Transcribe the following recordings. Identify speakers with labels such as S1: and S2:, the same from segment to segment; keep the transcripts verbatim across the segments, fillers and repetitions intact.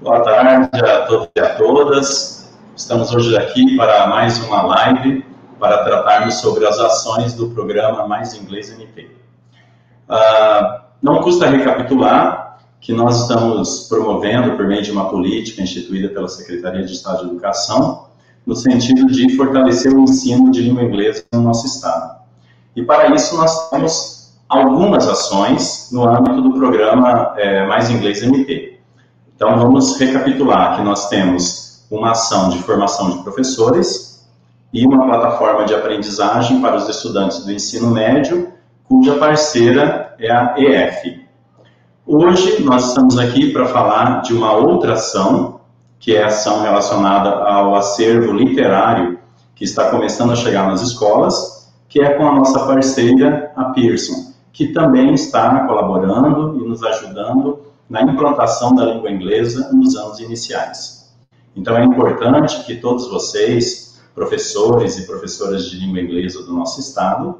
S1: Boa tarde a todos e a todas. Estamos hoje aqui para mais uma live para tratarmos sobre as ações do programa Mais Inglês M T. Uh, não custa recapitular que nós estamos promovendo, por meio de uma política instituída pela Secretaria de Estado de Educação, no sentido de fortalecer o ensino de língua inglesa no nosso estado. E para isso nós temos algumas ações no âmbito do programa é, Mais Inglês M T. Então vamos recapitular que nós temos uma ação de formação de professores e uma plataforma de aprendizagem para os estudantes do ensino médio, cuja parceira é a E F. Hoje nós estamos aqui para falar de uma outra ação, que é a ação relacionada ao acervo literário que está começando a chegar nas escolas, que é com a nossa parceira, a Pearson, que também está colaborando e nos ajudando na implantação da língua inglesa nos anos iniciais. Então é importante que todos vocês, professores e professoras de língua inglesa do nosso estado,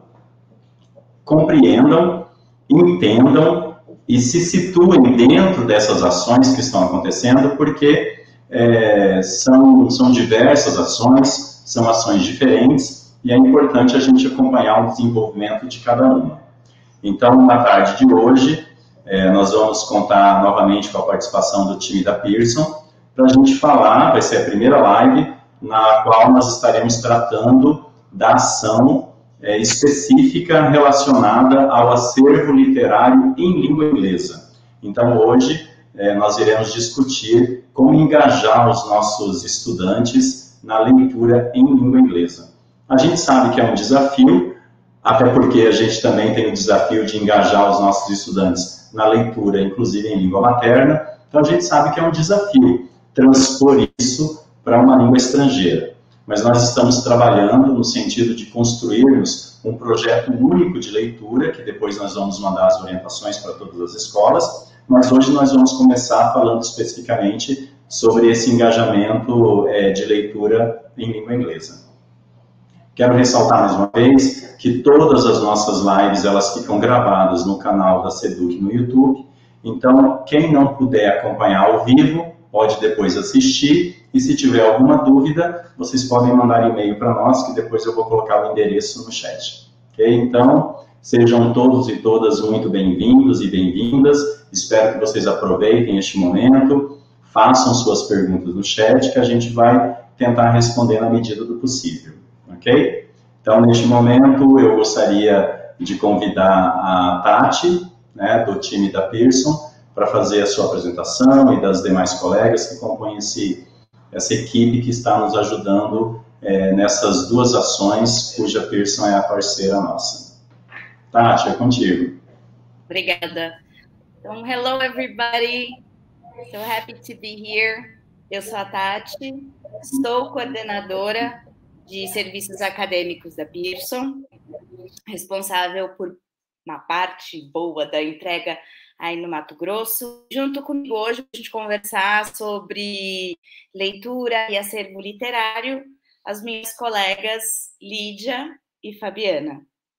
S1: compreendam, entendam e se situem dentro dessas ações que estão acontecendo, porque é, são, são diversas ações, são ações diferentes, e é importante a gente acompanhar o desenvolvimento de cada uma. Então, na tarde de hoje, é, nós vamos contar novamente com a participação do time da Pearson, para a gente falar, vai ser a primeira live, na qual nós estaremos tratando da ação é, específica relacionada ao acervo literário em língua inglesa. Então, hoje, é, nós iremos discutir como engajar os nossos estudantes na leitura em língua inglesa. A gente sabe que é um desafio, até porque a gente também tem o desafio de engajar os nossos estudantes na leitura, inclusive em língua materna, então a gente sabe que é um desafio transpor isso para uma língua estrangeira. Mas nós estamos trabalhando no sentido de construirmos um projeto único de leitura, que depois nós vamos mandar as orientações para todas as escolas, mas hoje nós vamos começar falando especificamente sobre esse engajamento é, de leitura em língua inglesa. Quero ressaltar mais uma vez que todas as nossas lives elas ficam gravadas no canal da Seduc no YouTube, então quem não puder acompanhar ao vivo pode depois assistir, e se tiver alguma dúvida, vocês podem mandar e-mail para nós, que depois eu vou colocar o endereço no chat. Okay? Então, sejam todos e todas muito bem-vindos e bem-vindas, espero que vocês aproveitem este momento, façam suas perguntas no chat, que a gente vai tentar responder na medida do possível. Ok? Então, neste momento, eu gostaria de convidar a Tati, né, do time da Pearson, para fazer a sua apresentação e das demais colegas que compõem esse, essa equipe que está nos ajudando é, nessas duas ações, cuja Pearson é a parceira nossa. Tati, é contigo.
S2: Obrigada. Então, hello everybody. So happy to be here. Eu sou a Tati, sou coordenadora de serviços acadêmicos da Pearson, responsável por uma parte boa da entrega aí no Mato Grosso. Junto comigo hoje, a gente conversar sobre leitura e acervo literário, as minhas colegas Lídia e Fabiana.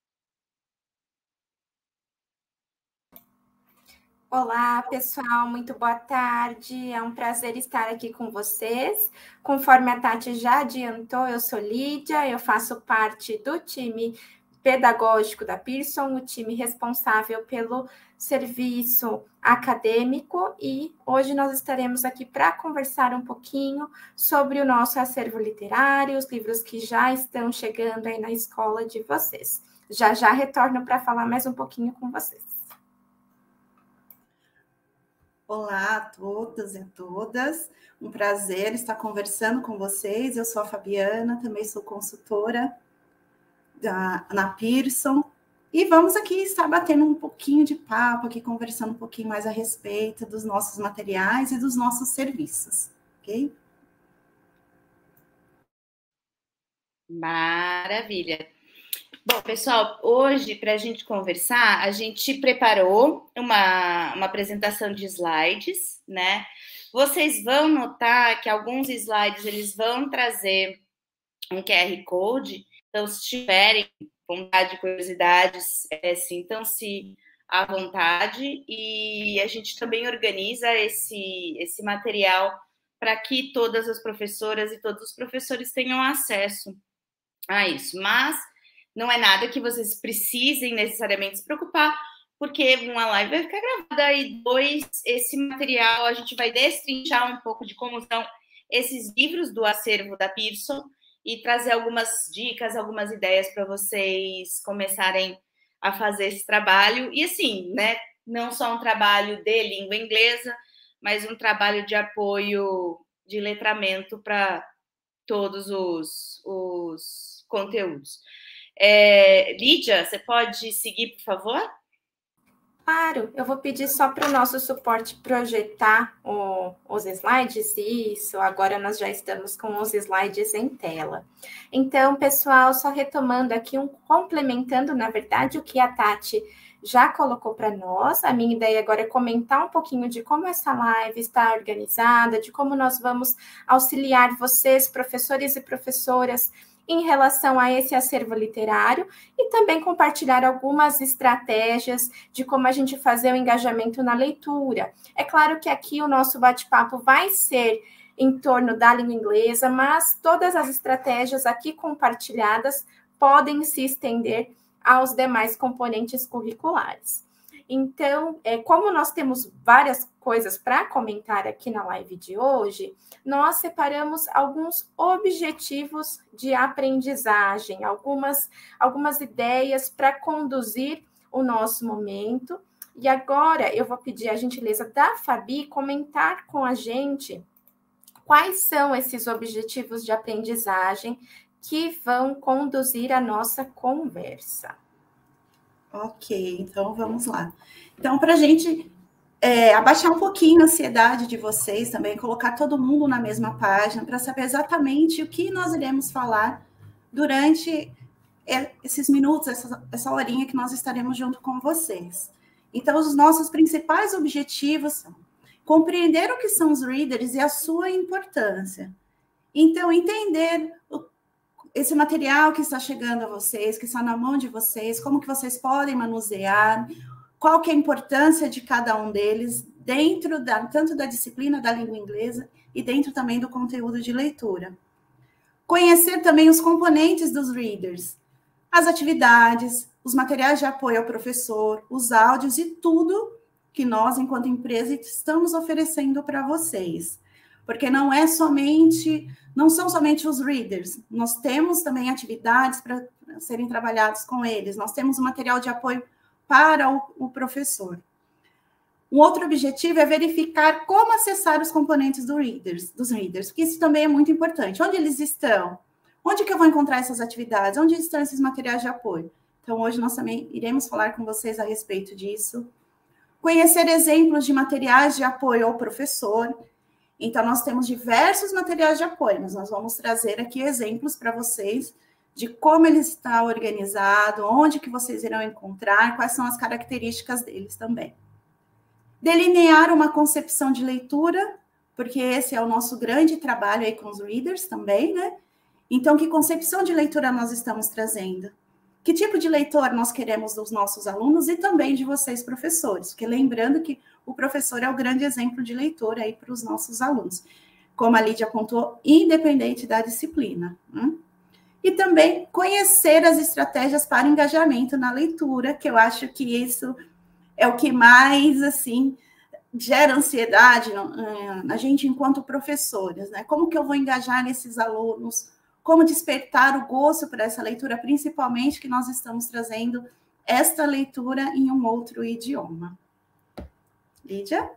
S3: Olá, pessoal, muito boa tarde. É um prazer estar aqui com vocês. Conforme a Tati já adiantou, eu sou Lídia, eu faço parte do time pedagógico da Pearson, o time responsável pelo serviço acadêmico, e hoje nós estaremos aqui para conversar um pouquinho sobre o nosso acervo literário, os livros que já estão chegando aí na escola de vocês. Já já retorno para falar mais um pouquinho com vocês.
S4: Olá a todas e a todas, um prazer estar conversando com vocês. Eu sou a Fabiana, também sou consultora da, na Pearson, e vamos aqui estar batendo um pouquinho de papo, aqui conversando um pouquinho mais a respeito dos nossos materiais e dos nossos serviços, ok?
S2: Maravilha! Bom, pessoal, hoje, para a gente conversar, a gente preparou uma, uma apresentação de slides, né? Vocês vão notar que alguns slides, eles vão trazer um Q R Code, então, se tiverem vontade, curiosidades, é, sintam-se à vontade, e a gente também organiza esse, esse material para que todas as professoras e todos os professores tenham acesso a isso. Mas não é nada que vocês precisem necessariamente se preocupar, porque uma live vai ficar gravada e dois, esse material a gente vai destrinchar um pouco de como são esses livros do acervo da Pearson e trazer algumas dicas, algumas ideias para vocês começarem a fazer esse trabalho. E assim, né, não só um trabalho de língua inglesa, mas um trabalho de apoio de letramento para todos os, os conteúdos. É, Lídia, você pode seguir, por favor?
S3: Claro, eu vou pedir só para o nosso suporte projetar o, os slides, isso, agora nós já estamos com os slides em tela. Então, pessoal, só retomando aqui, um, complementando, na verdade, o que a Tati já colocou para nós, a minha ideia agora é comentar um pouquinho de como essa live está organizada, de como nós vamos auxiliar vocês, professores e professoras, em relação a esse acervo literário e também compartilhar algumas estratégias de como a gente fazer o engajamento na leitura. É claro que aqui o nosso bate-papo vai ser em torno da língua inglesa, mas todas as estratégias aqui compartilhadas podem se estender aos demais componentes curriculares. Então, é, como nós temos várias coisas para comentar aqui na live de hoje, nós separamos alguns objetivos de aprendizagem, algumas, algumas ideias para conduzir o nosso momento. E agora eu vou pedir a gentileza da Fabi comentar com a gente quais são esses objetivos de aprendizagem que vão conduzir a nossa conversa.
S4: Ok, então vamos lá. Então, para a gente é, abaixar um pouquinho a ansiedade de vocês também, colocar todo mundo na mesma página, para saber exatamente o que nós iremos falar durante esses minutos, essa, essa horinha que nós estaremos junto com vocês. Então, os nossos principais objetivos são compreender o que são os readers e a sua importância. Então, entender o esse material que está chegando a vocês, que está na mão de vocês, como que vocês podem manusear, qual que é a importância de cada um deles dentro da, tanto da disciplina da língua inglesa e dentro também do conteúdo de leitura. Conhecer também os componentes dos readers, as atividades, os materiais de apoio ao professor, os áudios e tudo que nós, enquanto empresa, estamos oferecendo para vocês. Porque não é somente, não são somente os readers, nós temos também atividades para serem trabalhadas com eles, nós temos um material de apoio para o, o professor. Um outro objetivo é verificar como acessar os componentes do readers, dos readers, porque isso também é muito importante. Onde eles estão? Onde que eu vou encontrar essas atividades? Onde estão esses materiais de apoio? Então, hoje nós também iremos falar com vocês a respeito disso. Conhecer exemplos de materiais de apoio ao professor. Então, nós temos diversos materiais de apoio, mas nós vamos trazer aqui exemplos para vocês de como ele está organizado, onde que vocês irão encontrar, quais são as características deles também. Delinear uma concepção de leitura, porque esse é o nosso grande trabalho aí com os readers também, né? Então, que concepção de leitura nós estamos trazendo? Que tipo de leitor nós queremos dos nossos alunos e também de vocês, professores? Porque lembrando que o professor é o grande exemplo de leitor aí para os nossos alunos, como a Lídia apontou, independente da disciplina. Né? E também conhecer as estratégias para engajamento na leitura, que eu acho que isso é o que mais, assim, gera ansiedade na gente enquanto professores, né? Como que eu vou engajar nesses alunos? Como despertar o gosto por essa leitura, principalmente que nós estamos trazendo esta leitura em um outro idioma. Lídia?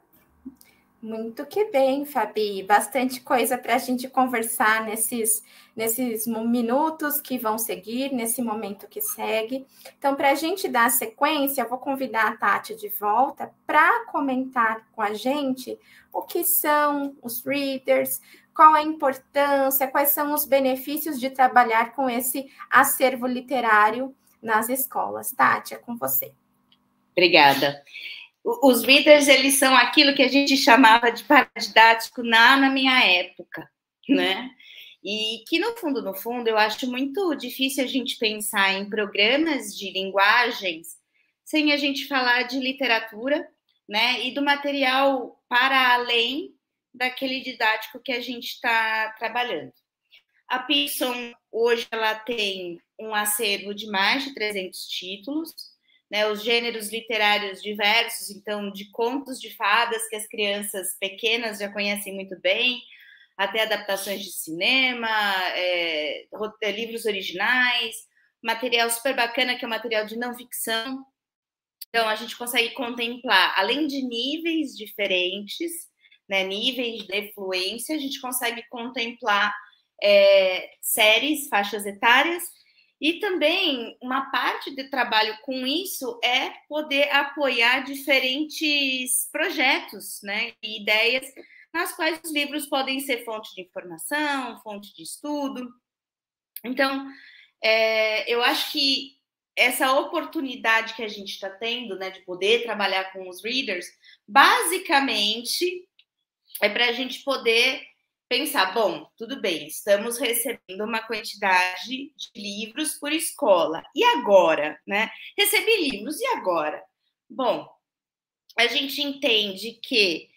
S3: Muito que bem, Fabi. Bastante coisa para a gente conversar nesses, nesses minutos que vão seguir, nesse momento que segue. Então, para a gente dar sequência, eu vou convidar a Tati de volta para comentar com a gente o que são os readers, qual a importância, quais são os benefícios de trabalhar com esse acervo literário nas escolas. Tati, é com você.
S2: Obrigada. Os readers, eles são aquilo que a gente chamava de paradidático na, na minha época, né? E que, no fundo, no fundo, eu acho muito difícil a gente pensar em programas de linguagens sem a gente falar de literatura, né, e do material para além daquele didático que a gente está trabalhando. A Pearson, hoje, ela tem um acervo de mais de trezentos títulos, né, os gêneros literários diversos, então, de contos de fadas que as crianças pequenas já conhecem muito bem, até adaptações de cinema, é, livros originais, material super bacana, que é material de não ficção. Então, a gente consegue contemplar, além de níveis diferentes, né, níveis de fluência, a gente consegue contemplar é, séries, faixas etárias, e também uma parte de trabalho com isso é poder apoiar diferentes projetos, né, e ideias nas quais os livros podem ser fonte de informação, fonte de estudo. Então, é, eu acho que essa oportunidade que a gente está tendo, né, de poder trabalhar com os readers, basicamente é para a gente poder pensar, bom, tudo bem, estamos recebendo uma quantidade de livros por escola. E agora, né? Recebi livros, e agora? Bom, a gente entende que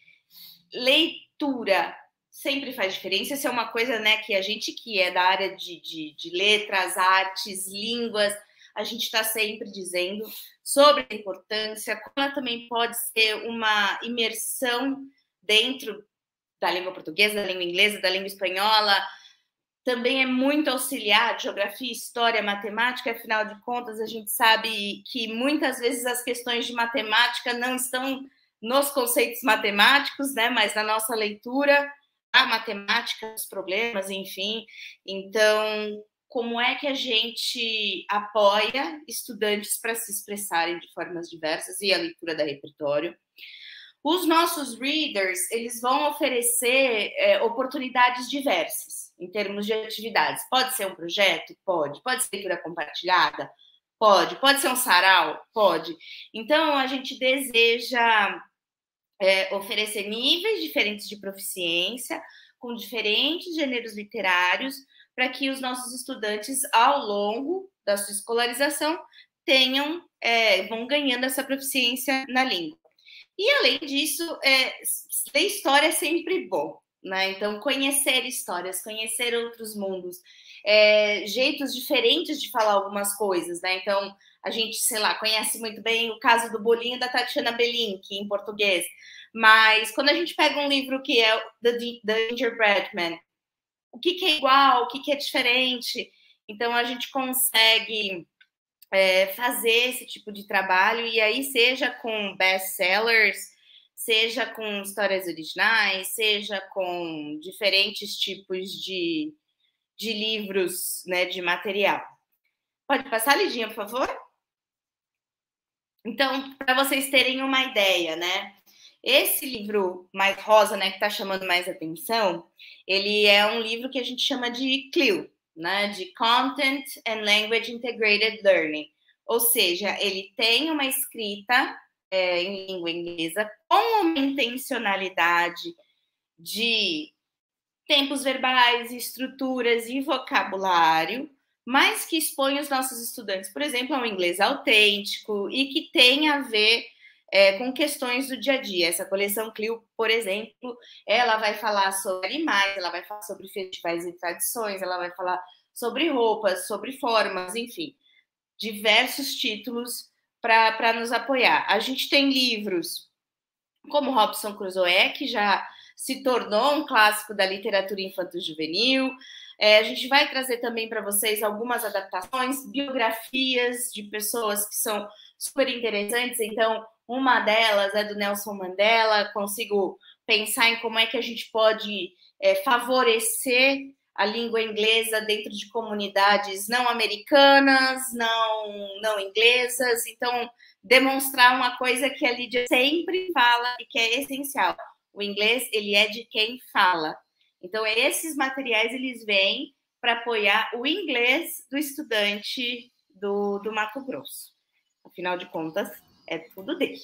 S2: leitura sempre faz diferença. Isso é uma coisa, né, que a gente que é da área de, de, de letras, artes, línguas, a gente está sempre dizendo sobre a importância, como ela também pode ser uma imersão dentro da língua portuguesa, da língua inglesa, da língua espanhola. Também é muito auxiliar, geografia, história, matemática, afinal de contas, a gente sabe que muitas vezes as questões de matemática não estão nos conceitos matemáticos, né, mas na nossa leitura, a matemática, os problemas, enfim. Então, como é que a gente apoia estudantes para se expressarem de formas diversas e a leitura da repertório? Os nossos readers, eles vão oferecer é, oportunidades diversas em termos de atividades. Pode ser um projeto? Pode. Pode ser leitura compartilhada? Pode. Pode ser um sarau? Pode. Então, a gente deseja é, oferecer níveis diferentes de proficiência, com diferentes gêneros literários, para que os nossos estudantes, ao longo da sua escolarização, tenham, é, vão ganhando essa proficiência na língua. E, além disso, é, ler história é sempre bom, né? Então, conhecer histórias, conhecer outros mundos, é, jeitos diferentes de falar algumas coisas, né? Então, a gente, sei lá, conhece muito bem o caso do bolinho da Tatiana Belink, em português, mas quando a gente pega um livro que é The, The Gingerbread Man, o que, que é igual, o que, que é diferente? Então, a gente consegue É, fazer esse tipo de trabalho, e aí seja com best-sellers, seja com histórias originais, seja com diferentes tipos de, de livros, né, de material. Pode passar, Lidinha, por favor? Então, para vocês terem uma ideia, né, esse livro mais rosa, né, que está chamando mais atenção, ele é um livro que a gente chama de C L I L, né, de Content and Language Integrated Learning, ou seja, ele tem uma escrita é, em língua inglesa com uma intencionalidade de tempos verbais, estruturas e vocabulário, mas que expõe os nossos estudantes, por exemplo, ao inglês autêntico e que tem a ver é, com questões do dia a dia. Essa coleção C L I L, por exemplo, ela vai falar sobre animais, ela vai falar sobre festivais e tradições, ela vai falar sobre roupas, sobre formas, enfim, diversos títulos para nos apoiar. A gente tem livros como Robinson Crusoe, que já se tornou um clássico da literatura infanto-juvenil. É, a gente vai trazer também para vocês algumas adaptações, biografias de pessoas que são super interessantes. Então, uma delas é do Nelson Mandela. Consigo pensar em como é que a gente pode é, favorecer a língua inglesa dentro de comunidades não americanas, não, não inglesas. Então, demonstrar uma coisa que a Lídia sempre fala e que é essencial. O inglês, ele é de quem fala. Então, esses materiais, eles vêm para apoiar o inglês do estudante do, do Mato Grosso. Afinal de contas, é tudo dele.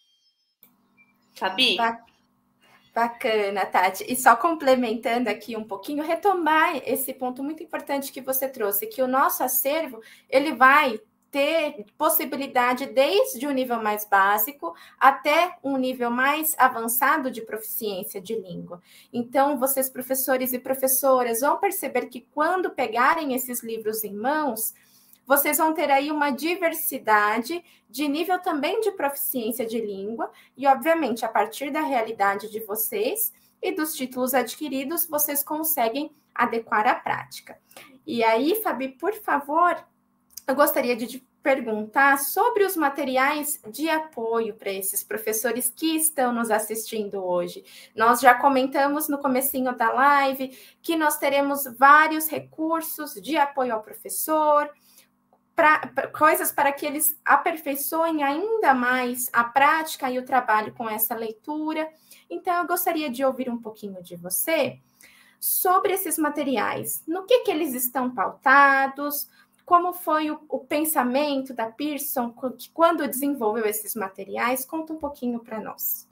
S2: Fabi?
S3: Bacana, Tati. E só complementando aqui um pouquinho, retomar esse ponto muito importante que você trouxe, que o nosso acervo, ele vai ter possibilidade desde o nível mais básico até um nível mais avançado de proficiência de língua. Então, vocês, professores e professoras, vão perceber que quando pegarem esses livros em mãos, vocês vão ter aí uma diversidade de nível também de proficiência de língua e, obviamente, a partir da realidade de vocês e dos títulos adquiridos, vocês conseguem adequar à prática. E aí, Fabi, por favor, eu gostaria de te perguntar sobre os materiais de apoio para esses professores que estão nos assistindo hoje. Nós já comentamos no comecinho da live que nós teremos vários recursos de apoio ao professor, pra, pra, coisas para que eles aperfeiçoem ainda mais a prática e o trabalho com essa leitura. Então, eu gostaria de ouvir um pouquinho de você sobre esses materiais. No que, que eles estão pautados? Como foi o, o pensamento da Pearson que, quando desenvolveu esses materiais? Conta um pouquinho para nós.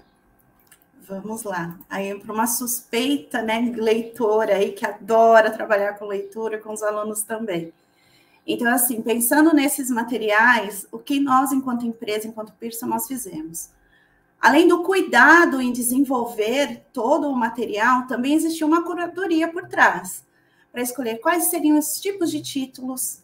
S4: Vamos lá. Aí, para uma suspeita, né, leitora aí que adora trabalhar com leitura, com os alunos também. Então, assim, pensando nesses materiais, o que nós, enquanto empresa, enquanto Pearson, nós fizemos? Além do cuidado em desenvolver todo o material, também existiu uma curadoria por trás, para escolher quais seriam os tipos de títulos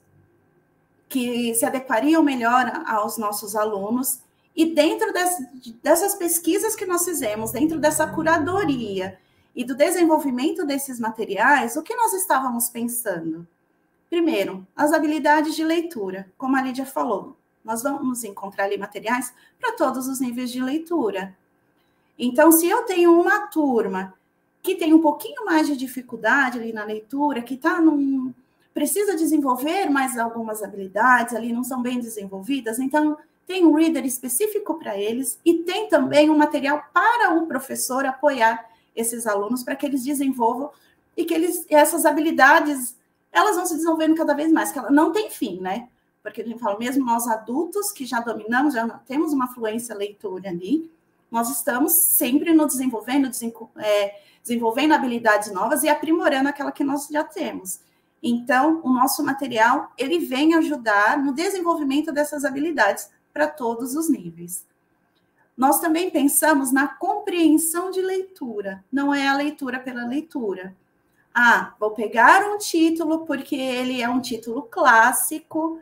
S4: que se adequariam melhor aos nossos alunos. E dentro dessas, dessas pesquisas que nós fizemos, dentro dessa curadoria e do desenvolvimento desses materiais, o que nós estávamos pensando? Primeiro, as habilidades de leitura, como a Lídia falou. Nós vamos encontrar ali materiais para todos os níveis de leitura. Então, se eu tenho uma turma que tem um pouquinho mais de dificuldade ali na leitura, que tá num, precisa desenvolver mais algumas habilidades ali, não são bem desenvolvidas, então tem um reader específico para eles e tem também um material para o professor apoiar esses alunos para que eles desenvolvam e que eles, essas habilidades, elas vão se desenvolvendo cada vez mais, que ela não tem fim, né? Porque a gente fala, mesmo nós adultos que já dominamos, já temos uma fluência leitura ali, nós estamos sempre nos desenvolvendo, é, desenvolvendo habilidades novas e aprimorando aquela que nós já temos. Então, o nosso material, ele vem ajudar no desenvolvimento dessas habilidades para todos os níveis. Nós também pensamos na compreensão de leitura, não é a leitura pela leitura. Ah, vou pegar um título porque ele é um título clássico,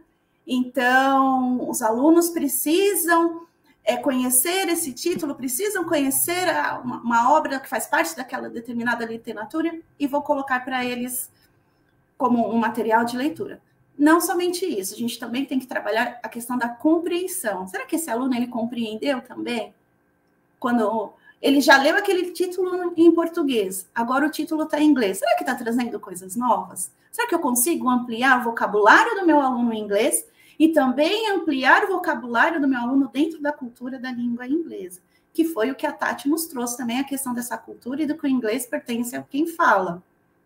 S4: então, os alunos precisam é, conhecer esse título, precisam conhecer a, uma, uma obra que faz parte daquela determinada literatura e vou colocar para eles como um material de leitura. Não somente isso, a gente também tem que trabalhar a questão da compreensão. Será que esse aluno ele compreendeu também? Quando ele já leu aquele título em português, agora o título está em inglês. Será que está trazendo coisas novas? Será que eu consigo ampliar o vocabulário do meu aluno em inglês e também ampliar o vocabulário do meu aluno dentro da cultura da língua inglesa? Que foi o que a Tati nos trouxe também, a questão dessa cultura e do que o inglês pertence a quem fala,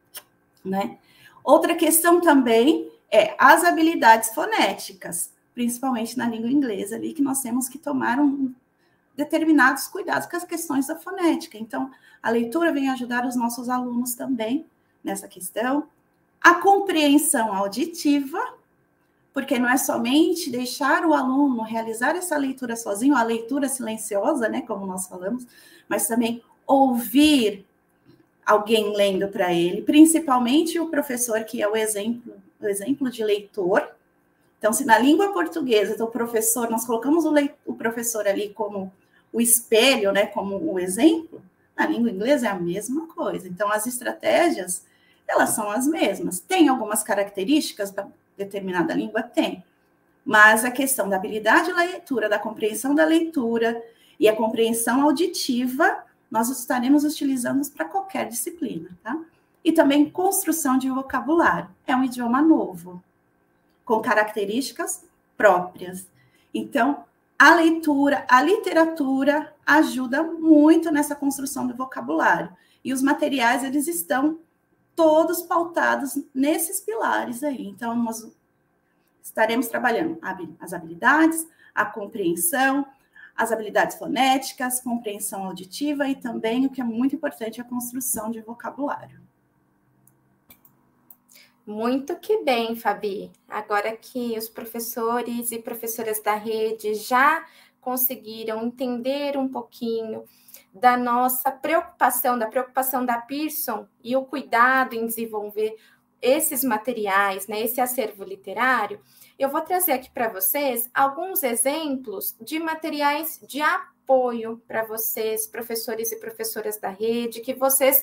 S4: né? Outra questão também é as habilidades fonéticas, principalmente na língua inglesa ali, que nós temos que tomar um, determinados cuidados com as questões da fonética. Então, a leitura vem ajudar os nossos alunos também nessa questão. A compreensão auditiva, porque não é somente deixar o aluno realizar essa leitura sozinho, a leitura silenciosa, né, como nós falamos, mas também ouvir alguém lendo para ele, principalmente o professor, que é o exemplo, o exemplo de leitor. Então, se na língua portuguesa, então, o professor, nós colocamos o, leit- o professor ali como o espelho, né, como o exemplo, na língua inglesa é a mesma coisa. Então, as estratégias, elas são as mesmas. Tem algumas características para determinada língua? Tem. Mas a questão da habilidade de leitura, da compreensão da leitura e a compreensão auditiva, nós estaremos utilizando para qualquer disciplina, tá? E também construção de vocabulário. É um idioma novo, com características próprias. Então, a leitura, a literatura ajuda muito nessa construção do vocabulário. E os materiais, eles estão todos pautados nesses pilares aí. Então, nós estaremos trabalhando as habilidades, a compreensão, as habilidades fonéticas, compreensão auditiva e também, o que é muito importante, a construção de vocabulário.
S3: Muito que bem, Fabi. Agora que os professores e professoras da rede já conseguiram entender um pouquinho da nossa preocupação, da preocupação da Pearson e o cuidado em desenvolver esses materiais, né, esse acervo literário, eu vou trazer aqui para vocês alguns exemplos de materiais de apoio para vocês, professores e professoras da rede, que vocês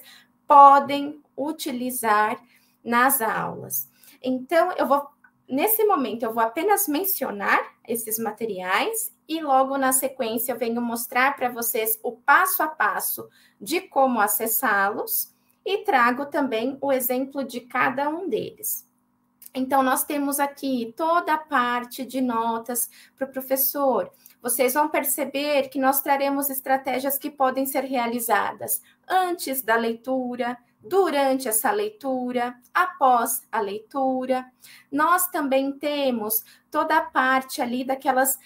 S3: podem utilizar nas aulas. Então, eu vou, nesse momento, eu vou apenas mencionar esses materiais e logo na sequência eu venho mostrar para vocês o passo a passo de como acessá-los e trago também o exemplo de cada um deles. Então, nós temos aqui toda a parte de notas para o professor. Vocês vão perceber que nós traremos estratégias que podem ser realizadas antes da leitura, durante essa leitura, após a leitura. Nós também temos toda a parte ali daquelas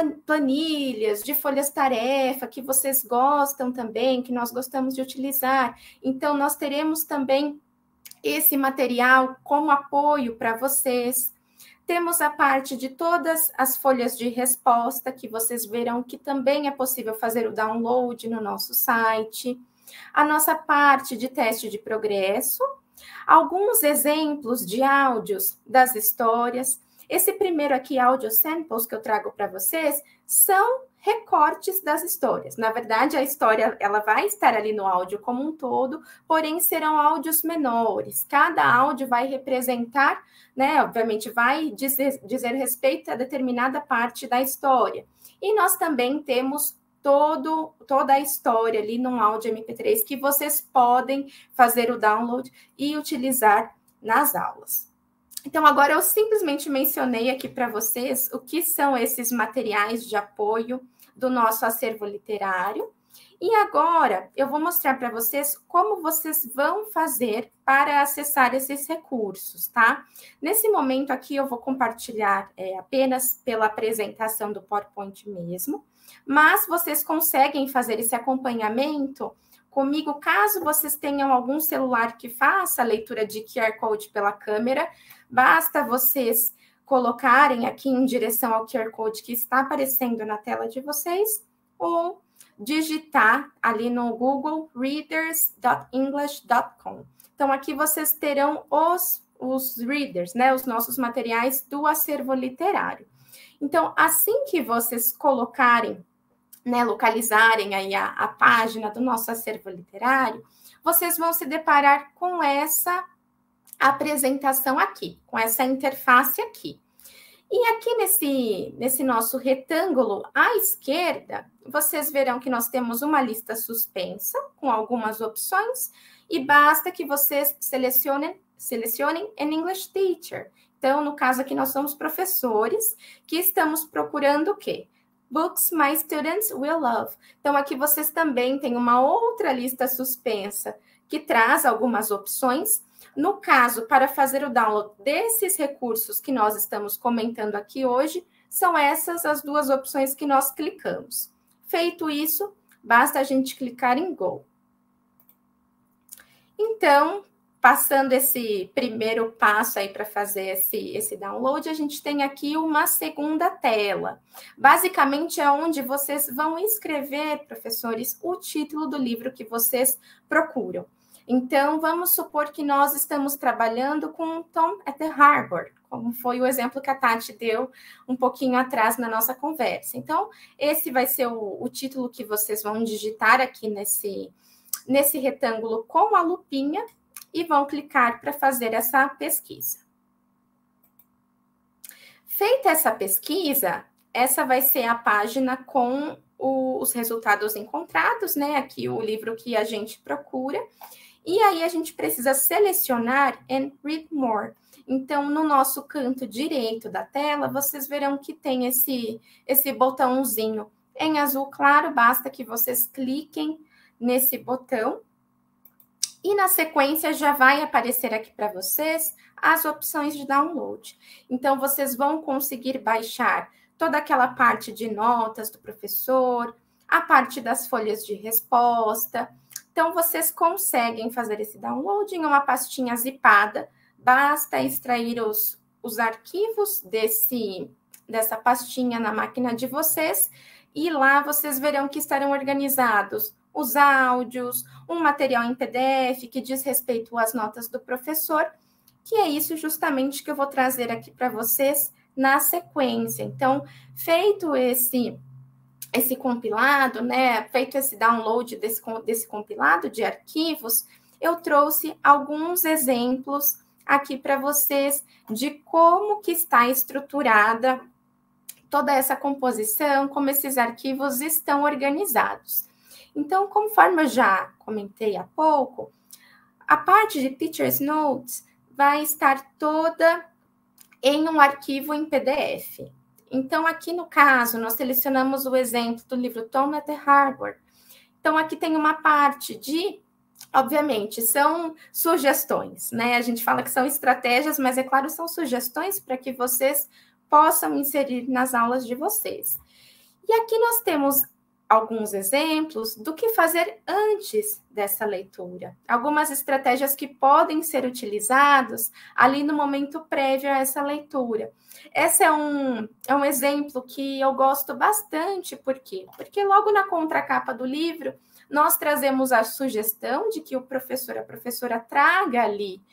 S3: planilhas de folhas-tarefa que vocês gostam também, que nós gostamos de utilizar. Então, nós teremos também esse material como apoio para vocês. Temos a parte de todas as folhas de resposta, que vocês verão que também é possível fazer o download no nosso site. A nossa parte de teste de progresso, alguns exemplos de áudios das histórias. Esse primeiro aqui, Audio Samples, que eu trago para vocês, são recortes das histórias. Na verdade, a história ela vai estar ali no áudio como um todo, porém serão áudios menores. Cada áudio vai representar, né, obviamente, vai dizer, dizer respeito a determinada parte da história. E nós também temos todo, toda a história ali num áudio M P três que vocês podem fazer o download e utilizar nas aulas. Então, agora eu simplesmente mencionei aqui para vocês o que são esses materiais de apoio do nosso acervo literário. E agora eu vou mostrar para vocês como vocês vão fazer para acessar esses recursos, tá? Nesse momento aqui eu vou compartilhar é, apenas pela apresentação do PowerPoint mesmo, mas vocês conseguem fazer esse acompanhamento comigo, caso vocês tenham algum celular que faça a leitura de Q R Code pela câmera, basta vocês colocarem aqui em direção ao Q R Code que está aparecendo na tela de vocês, ou digitar ali no Google readers dot english dot com. Então, aqui vocês terão os, os readers, né, os nossos materiais do acervo literário. Então, assim que vocês colocarem, né, localizarem aí a, a página do nosso acervo literário, vocês vão se deparar com essa apresentação aqui, com essa interface aqui. E aqui nesse, nesse nosso retângulo à esquerda, vocês verão que nós temos uma lista suspensa, com algumas opções, e basta que vocês selecionem, selecionem an English Teacher. Então, no caso aqui, nós somos professores que estamos procurando o quê? Books My Students Will Love. Então, aqui vocês também têm uma outra lista suspensa que traz algumas opções. No caso, para fazer o download desses recursos que nós estamos comentando aqui hoje, são essas as duas opções que nós clicamos. Feito isso, basta a gente clicar em Go. Então, passando esse primeiro passo aí para fazer esse, esse download, a gente tem aqui uma segunda tela. Basicamente, é onde vocês vão escrever, professores, o título do livro que vocês procuram. Então, vamos supor que nós estamos trabalhando com Tom at the Harbor, como foi o exemplo que a Tati deu um pouquinho atrás na nossa conversa. Então, esse vai ser o, o título que vocês vão digitar aqui nesse, nesse retângulo com a lupinha e vão clicar para fazer essa pesquisa. Feita essa pesquisa, essa vai ser a página com o, os resultados encontrados, né? Aqui o livro que a gente procura. E aí, a gente precisa selecionar and read more. Então, no nosso canto direito da tela, vocês verão que tem esse, esse botãozinho em azul claro. Basta que vocês cliquem nesse botão. E, na sequência, já vai aparecer aqui para vocês as opções de download. Então, vocês vão conseguir baixar toda aquela parte de notas do professor, a parte das folhas de resposta. Então, vocês conseguem fazer esse download em uma pastinha zipada basta extrair os, os arquivos desse, dessa pastinha na máquina de vocês, e lá vocês verão que estarão organizados os áudios, um material em P D F que diz respeito às notas do professor, que é isso justamente que eu vou trazer aqui para vocês na sequência. Então, feito esse, esse compilado, né, feito esse download desse, desse compilado de arquivos, eu trouxe alguns exemplos aqui para vocês de como que está estruturada toda essa composição, como esses arquivos estão organizados. Então, conforme eu já comentei há pouco, a parte de Teacher's Notes vai estar toda em um arquivo em P D F. Então, aqui no caso, nós selecionamos o exemplo do livro Tom at the Harbor. Então, aqui tem uma parte de, obviamente, são sugestões, né? A gente fala que são estratégias, mas, é claro, são sugestões para que vocês possam inserir nas aulas de vocês. E aqui nós temos alguns exemplos do que fazer antes dessa leitura. Algumas estratégias que podem ser utilizadas ali no momento prévio a essa leitura. Esse é um, é um exemplo que eu gosto bastante. Por quê? Porque logo na contracapa do livro, nós trazemos a sugestão de que o professor, a professora traga ali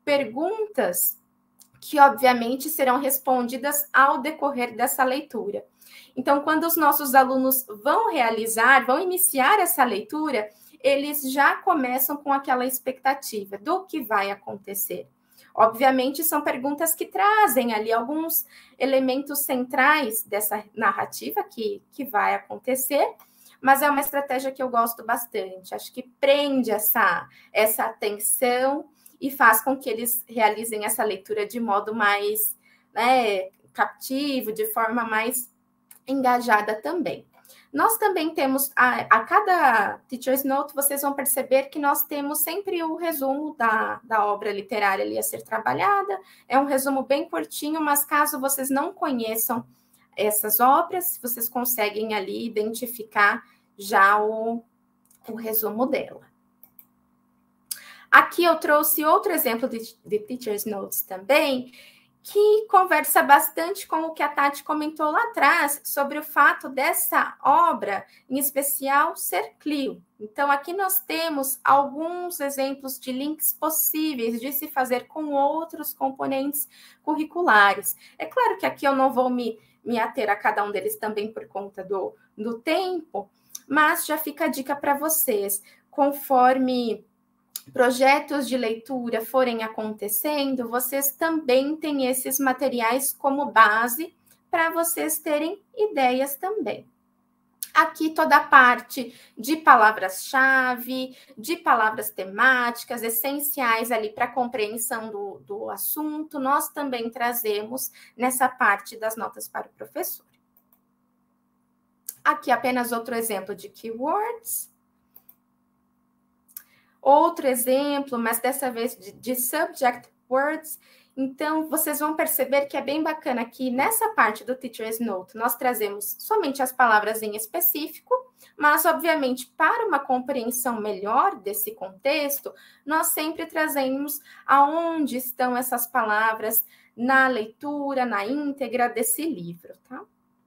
S3: perguntas que, obviamente, serão respondidas ao decorrer dessa leitura. Então, quando os nossos alunos vão realizar, vão iniciar essa leitura, eles já começam com aquela expectativa do que vai acontecer. Obviamente, são perguntas que trazem ali alguns elementos centrais dessa narrativa que, que vai acontecer, mas é uma estratégia que eu gosto bastante. Acho que prende essa, essa atenção e faz com que eles realizem essa leitura de modo mais, né, captivo, de forma mais engajada também. Nós também temos, a, a cada Teacher's Note, vocês vão perceber que nós temos sempre o resumo da, da obra literária ali a ser trabalhada. É um resumo bem curtinho, mas caso vocês não conheçam essas obras, vocês conseguem ali identificar já o, o resumo dela. Aqui eu trouxe outro exemplo de, de Teacher's Notes também, que conversa bastante com o que a Tati comentou lá atrás, sobre o fato dessa obra, em especial, ser Clio. Então, aqui nós temos alguns exemplos de links possíveis de se fazer com outros componentes curriculares. É claro que aqui eu não vou me, me ater a cada um deles também por conta do, do tempo, mas já fica a dica para vocês, conforme projetos de leitura forem acontecendo, vocês também têm esses materiais como base para vocês terem ideias também. Aqui toda a parte de palavras-chave, de palavras temáticas, essenciais ali para a compreensão do, do assunto, nós também trazemos nessa parte das notas para o professor. Aqui apenas outro exemplo de keywords. Outro exemplo, mas dessa vez de, de subject words. Então, vocês vão perceber que é bem bacana que nessa parte do Teacher's Note nós trazemos somente as palavras em específico, mas, obviamente, para uma compreensão melhor desse contexto, nós sempre trazemos aonde estão essas palavras na leitura, na íntegra desse livro, tá?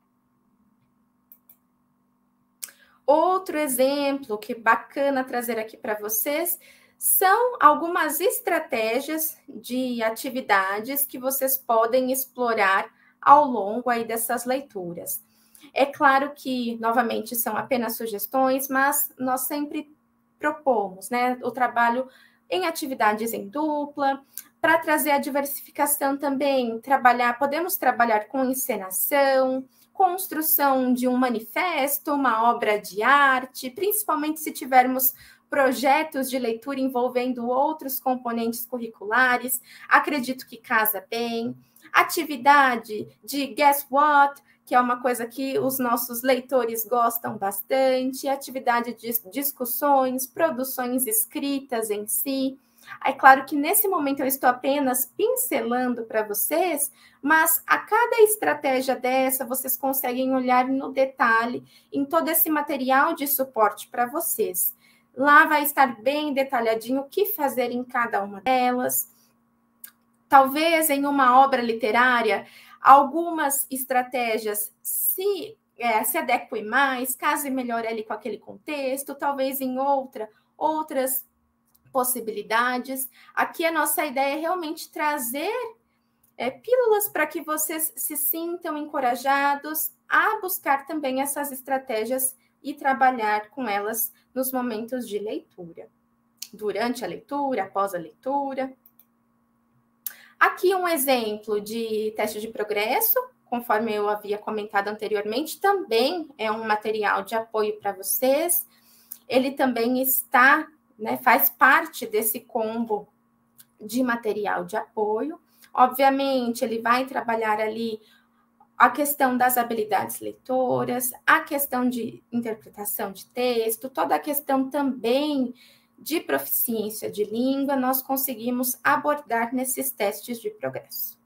S3: Outro exemplo que é bacana trazer aqui para vocês são algumas estratégias de atividades que vocês podem explorar ao longo aí dessas leituras. É claro que, novamente, são apenas sugestões, mas nós sempre propomos, né, o trabalho em atividades em dupla, para trazer a diversificação também, trabalhar, podemos trabalhar com encenação, construção de um manifesto, uma obra de arte, principalmente se tivermos projetos de leitura envolvendo outros componentes curriculares, acredito que casa bem. Atividade de Guess What, que é uma coisa que os nossos leitores gostam bastante, atividade de discussões, produções escritas em si. É claro que nesse momento eu estou apenas pincelando para vocês, mas a cada estratégia dessa, vocês conseguem olhar no detalhe em todo esse material de suporte para vocês. Lá vai estar bem detalhadinho o que fazer em cada uma delas. talvez em uma obra literária, algumas estratégias se, é, se adequem mais, case melhor ali com aquele contexto, talvez em outra, outras possibilidades. Aqui a nossa ideia é realmente trazer é, pílulas para que vocês se sintam encorajados a buscar também essas estratégias e trabalhar com elas nos momentos de leitura, durante a leitura, após a leitura. Aqui um exemplo de teste de progresso, conforme eu havia comentado anteriormente, também é um material de apoio para vocês. Ele também está, né, faz parte desse combo de material de apoio. Obviamente, ele vai trabalhar ali a questão das habilidades leitoras, a questão de interpretação de texto, toda a questão também de proficiência de língua, nós conseguimos abordar nesses testes de progresso.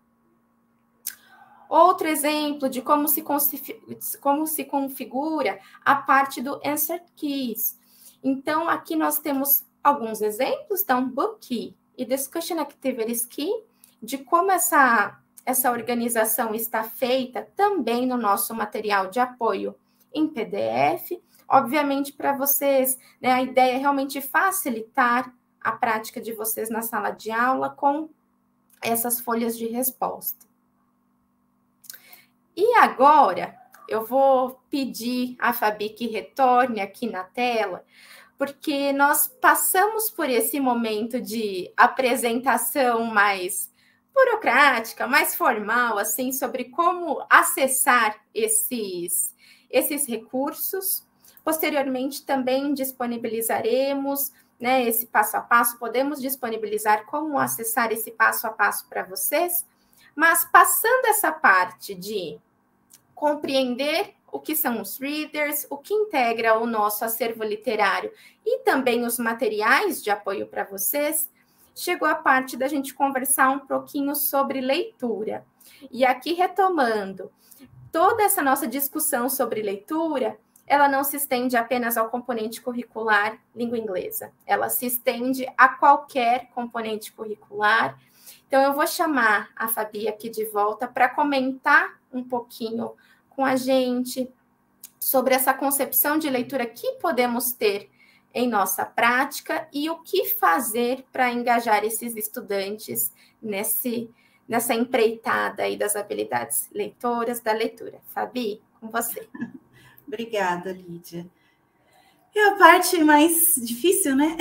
S3: Outro exemplo de como se, como se configura a parte do Answer Keys. Então, aqui nós temos alguns exemplos, então, Book Key e Discussion Activities Key, de como essa, essa organização está feita também no nosso material de apoio em P D F. Obviamente, para vocês, né, a ideia é realmente facilitar a prática de vocês na sala de aula com essas folhas de resposta. E agora, eu vou pedir a Fabi que retorne aqui na tela, porque nós passamos por esse momento de apresentação mais burocrática, mais formal, assim, sobre como acessar esses, esses recursos. Posteriormente, também disponibilizaremos, né, esse passo a passo, podemos disponibilizar como acessar esse passo a passo para vocês, mas passando essa parte de compreender o que são os readers, o que integra o nosso acervo literário e também os materiais de apoio para vocês, chegou a parte da gente conversar um pouquinho sobre leitura. E aqui, retomando, toda essa nossa discussão sobre leitura, ela não se estende apenas ao componente curricular língua inglesa, ela se estende a qualquer componente curricular. Então, eu vou chamar a Fabi aqui de volta para comentar um pouquinho com a gente sobre essa concepção de leitura que podemos ter em nossa prática e o que fazer para engajar esses estudantes nesse, nessa empreitada aí das habilidades leitoras da leitura. Fabi, com você.
S4: Obrigada, Lídia. É a parte mais difícil, né?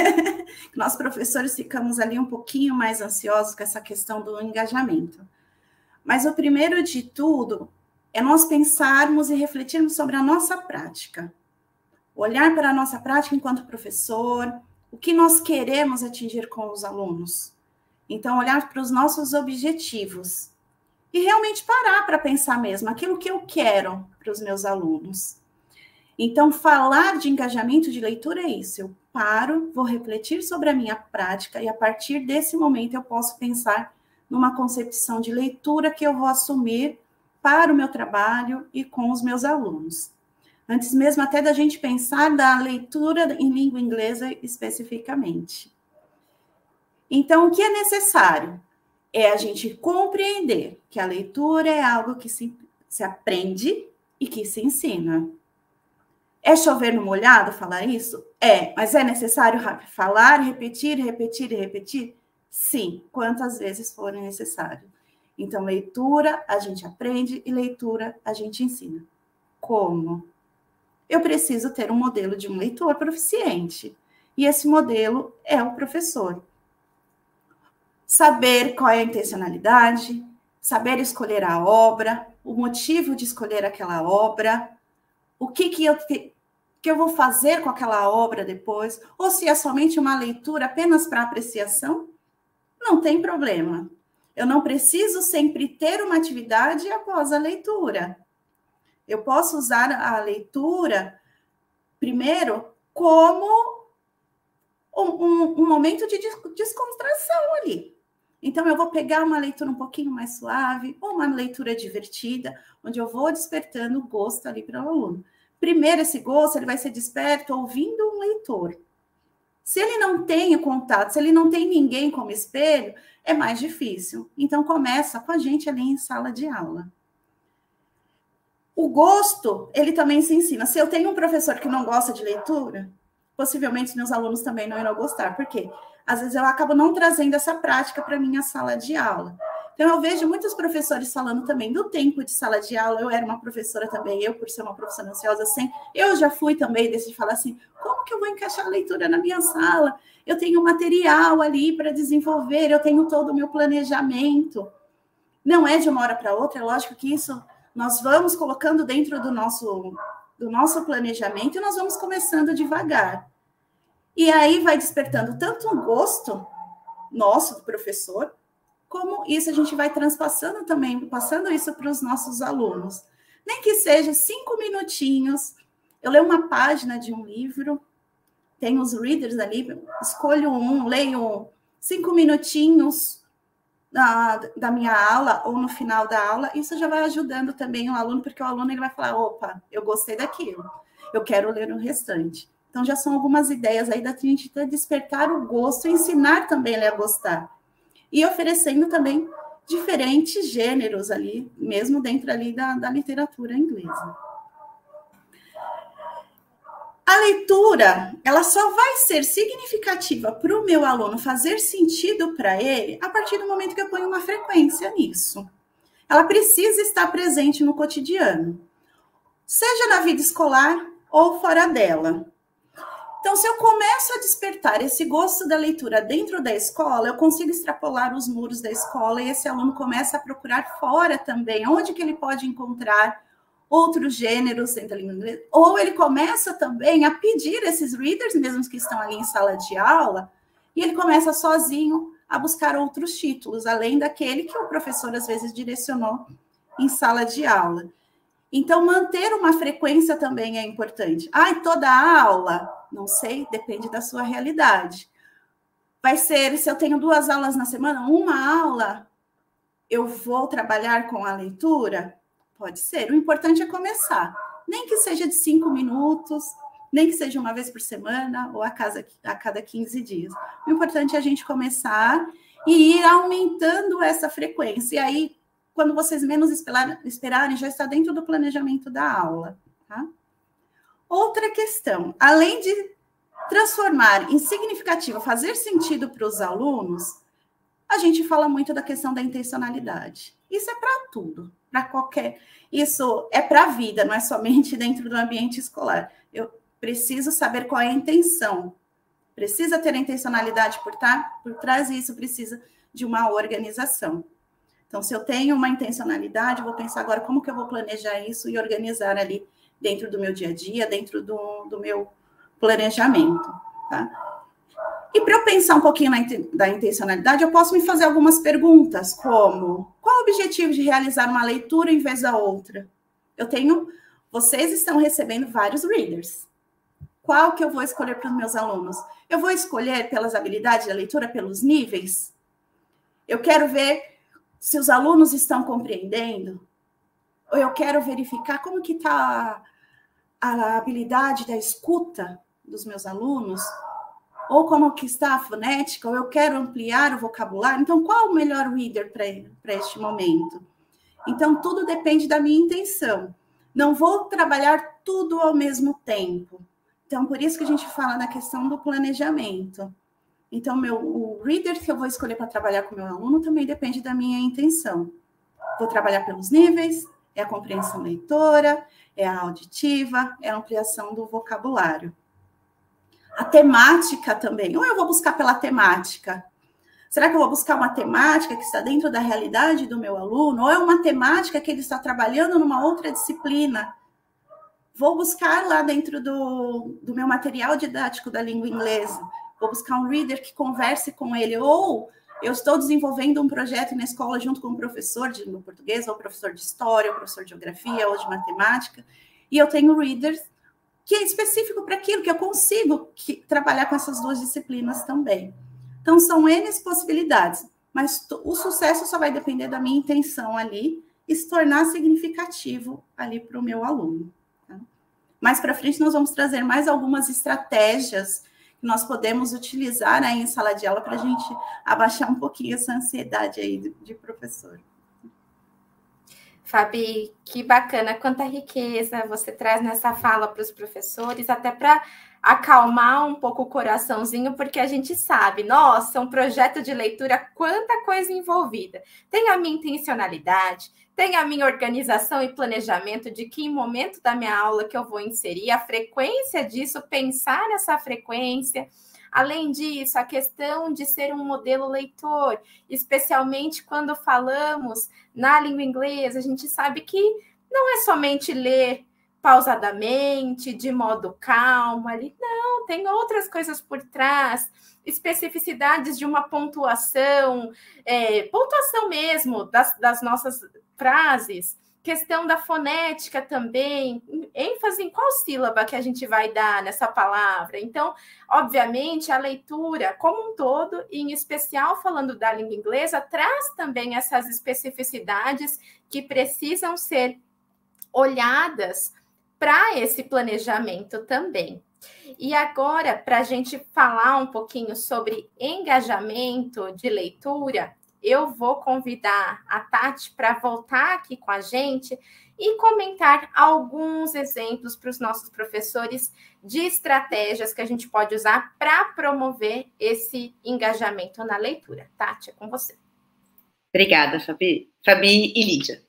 S4: Nós, professores, ficamos ali um pouquinho mais ansiosos com essa questão do engajamento. Mas o primeiro de tudo é nós pensarmos e refletirmos sobre a nossa prática. Olhar para a nossa prática enquanto professor, o que nós queremos atingir com os alunos. Então, olhar para os nossos objetivos. E realmente parar para pensar mesmo aquilo que eu quero para os meus alunos. Então, falar de engajamento de leitura é isso. Eu paro, vou refletir sobre a minha prática e, a partir desse momento, eu posso pensar numa concepção de leitura que eu vou assumir para o meu trabalho e com os meus alunos. Antes mesmo até da gente pensar da leitura em língua inglesa especificamente. Então, o que é necessário? É a gente compreender que a leitura é algo que se, se aprende e que se ensina. É chover no molhado falar isso? É, mas é necessário falar, repetir, repetir e repetir? Sim, quantas vezes forem necessário. Então, leitura a gente aprende e leitura a gente ensina. Como? Eu preciso ter um modelo de um leitor proficiente. E esse modelo é o professor. Saber qual é a intencionalidade, saber escolher a obra, o motivo de escolher aquela obra, o que, que, eu, te, que eu vou fazer com aquela obra depois, ou se é somente uma leitura apenas para apreciação, não tem problema. Eu não preciso sempre ter uma atividade após a leitura. Eu posso usar a leitura, primeiro, como um, um, um momento de descontração ali. Então, eu vou pegar uma leitura um pouquinho mais suave, ou uma leitura divertida, onde eu vou despertando o gosto ali para o aluno. Primeiro, esse gosto ele vai ser desperto ouvindo um leitor. Se ele não tem o contato, se ele não tem ninguém como espelho, é mais difícil. Então, começa com a gente ali em sala de aula. O gosto, ele também se ensina. Se eu tenho um professor que não gosta de leitura, possivelmente meus alunos também não irão gostar. Por quê? Às vezes eu acabo não trazendo essa prática para a minha sala de aula. Então, eu vejo muitos professores falando também do tempo de sala de aula. Eu era uma professora também, eu, por ser uma professora ansiosa, assim, eu já fui também desse de falar assim, como que eu vou encaixar a leitura na minha sala? Eu tenho material ali para desenvolver, eu tenho todo o meu planejamento. Não é de uma hora para outra, é lógico que isso nós vamos colocando dentro do nosso, do nosso planejamento e nós vamos começando devagar. E aí vai despertando tanto um gosto nosso, do professor, como isso a gente vai transpassando também, passando isso para os nossos alunos. Nem que seja cinco minutinhos, eu leio uma página de um livro, tem os readers ali, escolho um, leio cinco minutinhos da, da minha aula ou no final da aula, isso já vai ajudando também o aluno, porque o aluno ele vai falar, opa, eu gostei daquilo, eu quero ler o restante. Então, já são algumas ideias aí da gente despertar o gosto e ensinar também ele a gostar. E oferecendo também diferentes gêneros ali, mesmo dentro ali da, da literatura inglesa. A leitura, ela só vai ser significativa para o meu aluno, fazer sentido para ele, a partir do momento que eu ponho uma frequência nisso. Ela precisa estar presente no cotidiano, seja na vida escolar ou fora dela. Então, se eu começo a despertar esse gosto da leitura dentro da escola, eu consigo extrapolar os muros da escola e esse aluno começa a procurar fora também, onde que ele pode encontrar outros gêneros dentro da língua inglesa, ou ele começa também a pedir esses readers, mesmo que estão ali em sala de aula, e ele começa sozinho a buscar outros títulos, além daquele que o professor às vezes direcionou em sala de aula. Então, manter uma frequência também é importante. Ah, toda aula? Não sei, depende da sua realidade. Vai ser, se eu tenho duas aulas na semana, uma aula, eu vou trabalhar com a leitura? Pode ser. O importante é começar. Nem que seja de cinco minutos, nem que seja uma vez por semana ou a, casa, a cada quinze dias. O importante é a gente começar e ir aumentando essa frequência. E aí, quando vocês menos esperarem, já está dentro do planejamento da aula. Tá? Outra questão, além de transformar em significativo, fazer sentido para os alunos, a gente fala muito da questão da intencionalidade. Isso é para tudo, para qualquer... Isso é para a vida, não é somente dentro do ambiente escolar. Eu preciso saber qual é a intenção. Precisa ter a intencionalidade por, tá, por trás e isso precisa de uma organização. Então, se eu tenho uma intencionalidade, eu vou pensar agora como que eu vou planejar isso e organizar ali dentro do meu dia a dia, dentro do, do meu planejamento, tá? E para eu pensar um pouquinho na, da intencionalidade, eu posso me fazer algumas perguntas, como, qual o objetivo de realizar uma leitura em vez da outra? Eu tenho, vocês estão recebendo vários readers. Qual que eu vou escolher para os meus alunos? Eu vou escolher pelas habilidades da leitura, pelos níveis? Eu quero ver se os alunos estão compreendendo, ou eu quero verificar como que está a, a habilidade da escuta dos meus alunos, ou como que está a fonética, ou eu quero ampliar o vocabulário. Então, qual o melhor reader para este momento? Então, tudo depende da minha intenção. Não vou trabalhar tudo ao mesmo tempo. Então, por isso que a gente fala na questão do planejamento. Então, meu, o reader que eu vou escolher para trabalhar com o meu aluno também depende da minha intenção. Vou trabalhar pelos níveis, é a compreensão leitora, é a auditiva, é a ampliação do vocabulário. A temática também. Ou eu vou buscar pela temática. Será que eu vou buscar uma temática que está dentro da realidade do meu aluno? Ou é uma temática que ele está trabalhando numa outra disciplina? Vou buscar lá dentro do, do meu material didático da língua inglesa. Vou buscar um reader que converse com ele, ou eu estou desenvolvendo um projeto na escola junto com um professor de língua portuguesa, ou professor de história, ou professor de geografia, ou de matemática, e eu tenho readers que é específico para aquilo, que eu consigo que, trabalhar com essas duas disciplinas também. Então, são N possibilidades, mas o sucesso só vai depender da minha intenção ali e se tornar significativo ali para o meu aluno. Tá? Mais para frente, nós vamos trazer mais algumas estratégias que nós podemos utilizar aí em sala de aula para a gente abaixar um pouquinho essa ansiedade aí de, de professor.
S3: Fabi, que bacana, quanta riqueza você traz nessa fala para os professores, até para acalmar um pouco o coraçãozinho, porque a gente sabe, nossa, um projeto de leitura, quanta coisa envolvida. Tem a minha intencionalidade, tem a minha organização e planejamento de que momento da minha aula que eu vou inserir, a frequência disso, pensar nessa frequência. Além disso, a questão de ser um modelo leitor, especialmente quando falamos na língua inglesa, a gente sabe que não é somente ler pausadamente, de modo calmo, ali, não, tem outras coisas por trás, especificidades de uma pontuação, é, pontuação mesmo das, das nossas frases, questão da fonética também, ênfase em qual sílaba que a gente vai dar nessa palavra. Então, obviamente, a leitura como um todo, e em especial falando da língua inglesa, traz também essas especificidades que precisam ser olhadas para esse planejamento também. E agora, para a gente falar um pouquinho sobre engajamento de leitura, eu vou convidar a Tati para voltar aqui com a gente e comentar alguns exemplos para os nossos professores de estratégias que a gente pode usar para promover esse engajamento na leitura. Tati, é com você.
S2: Obrigada, Fabi, Fabi e Lídia.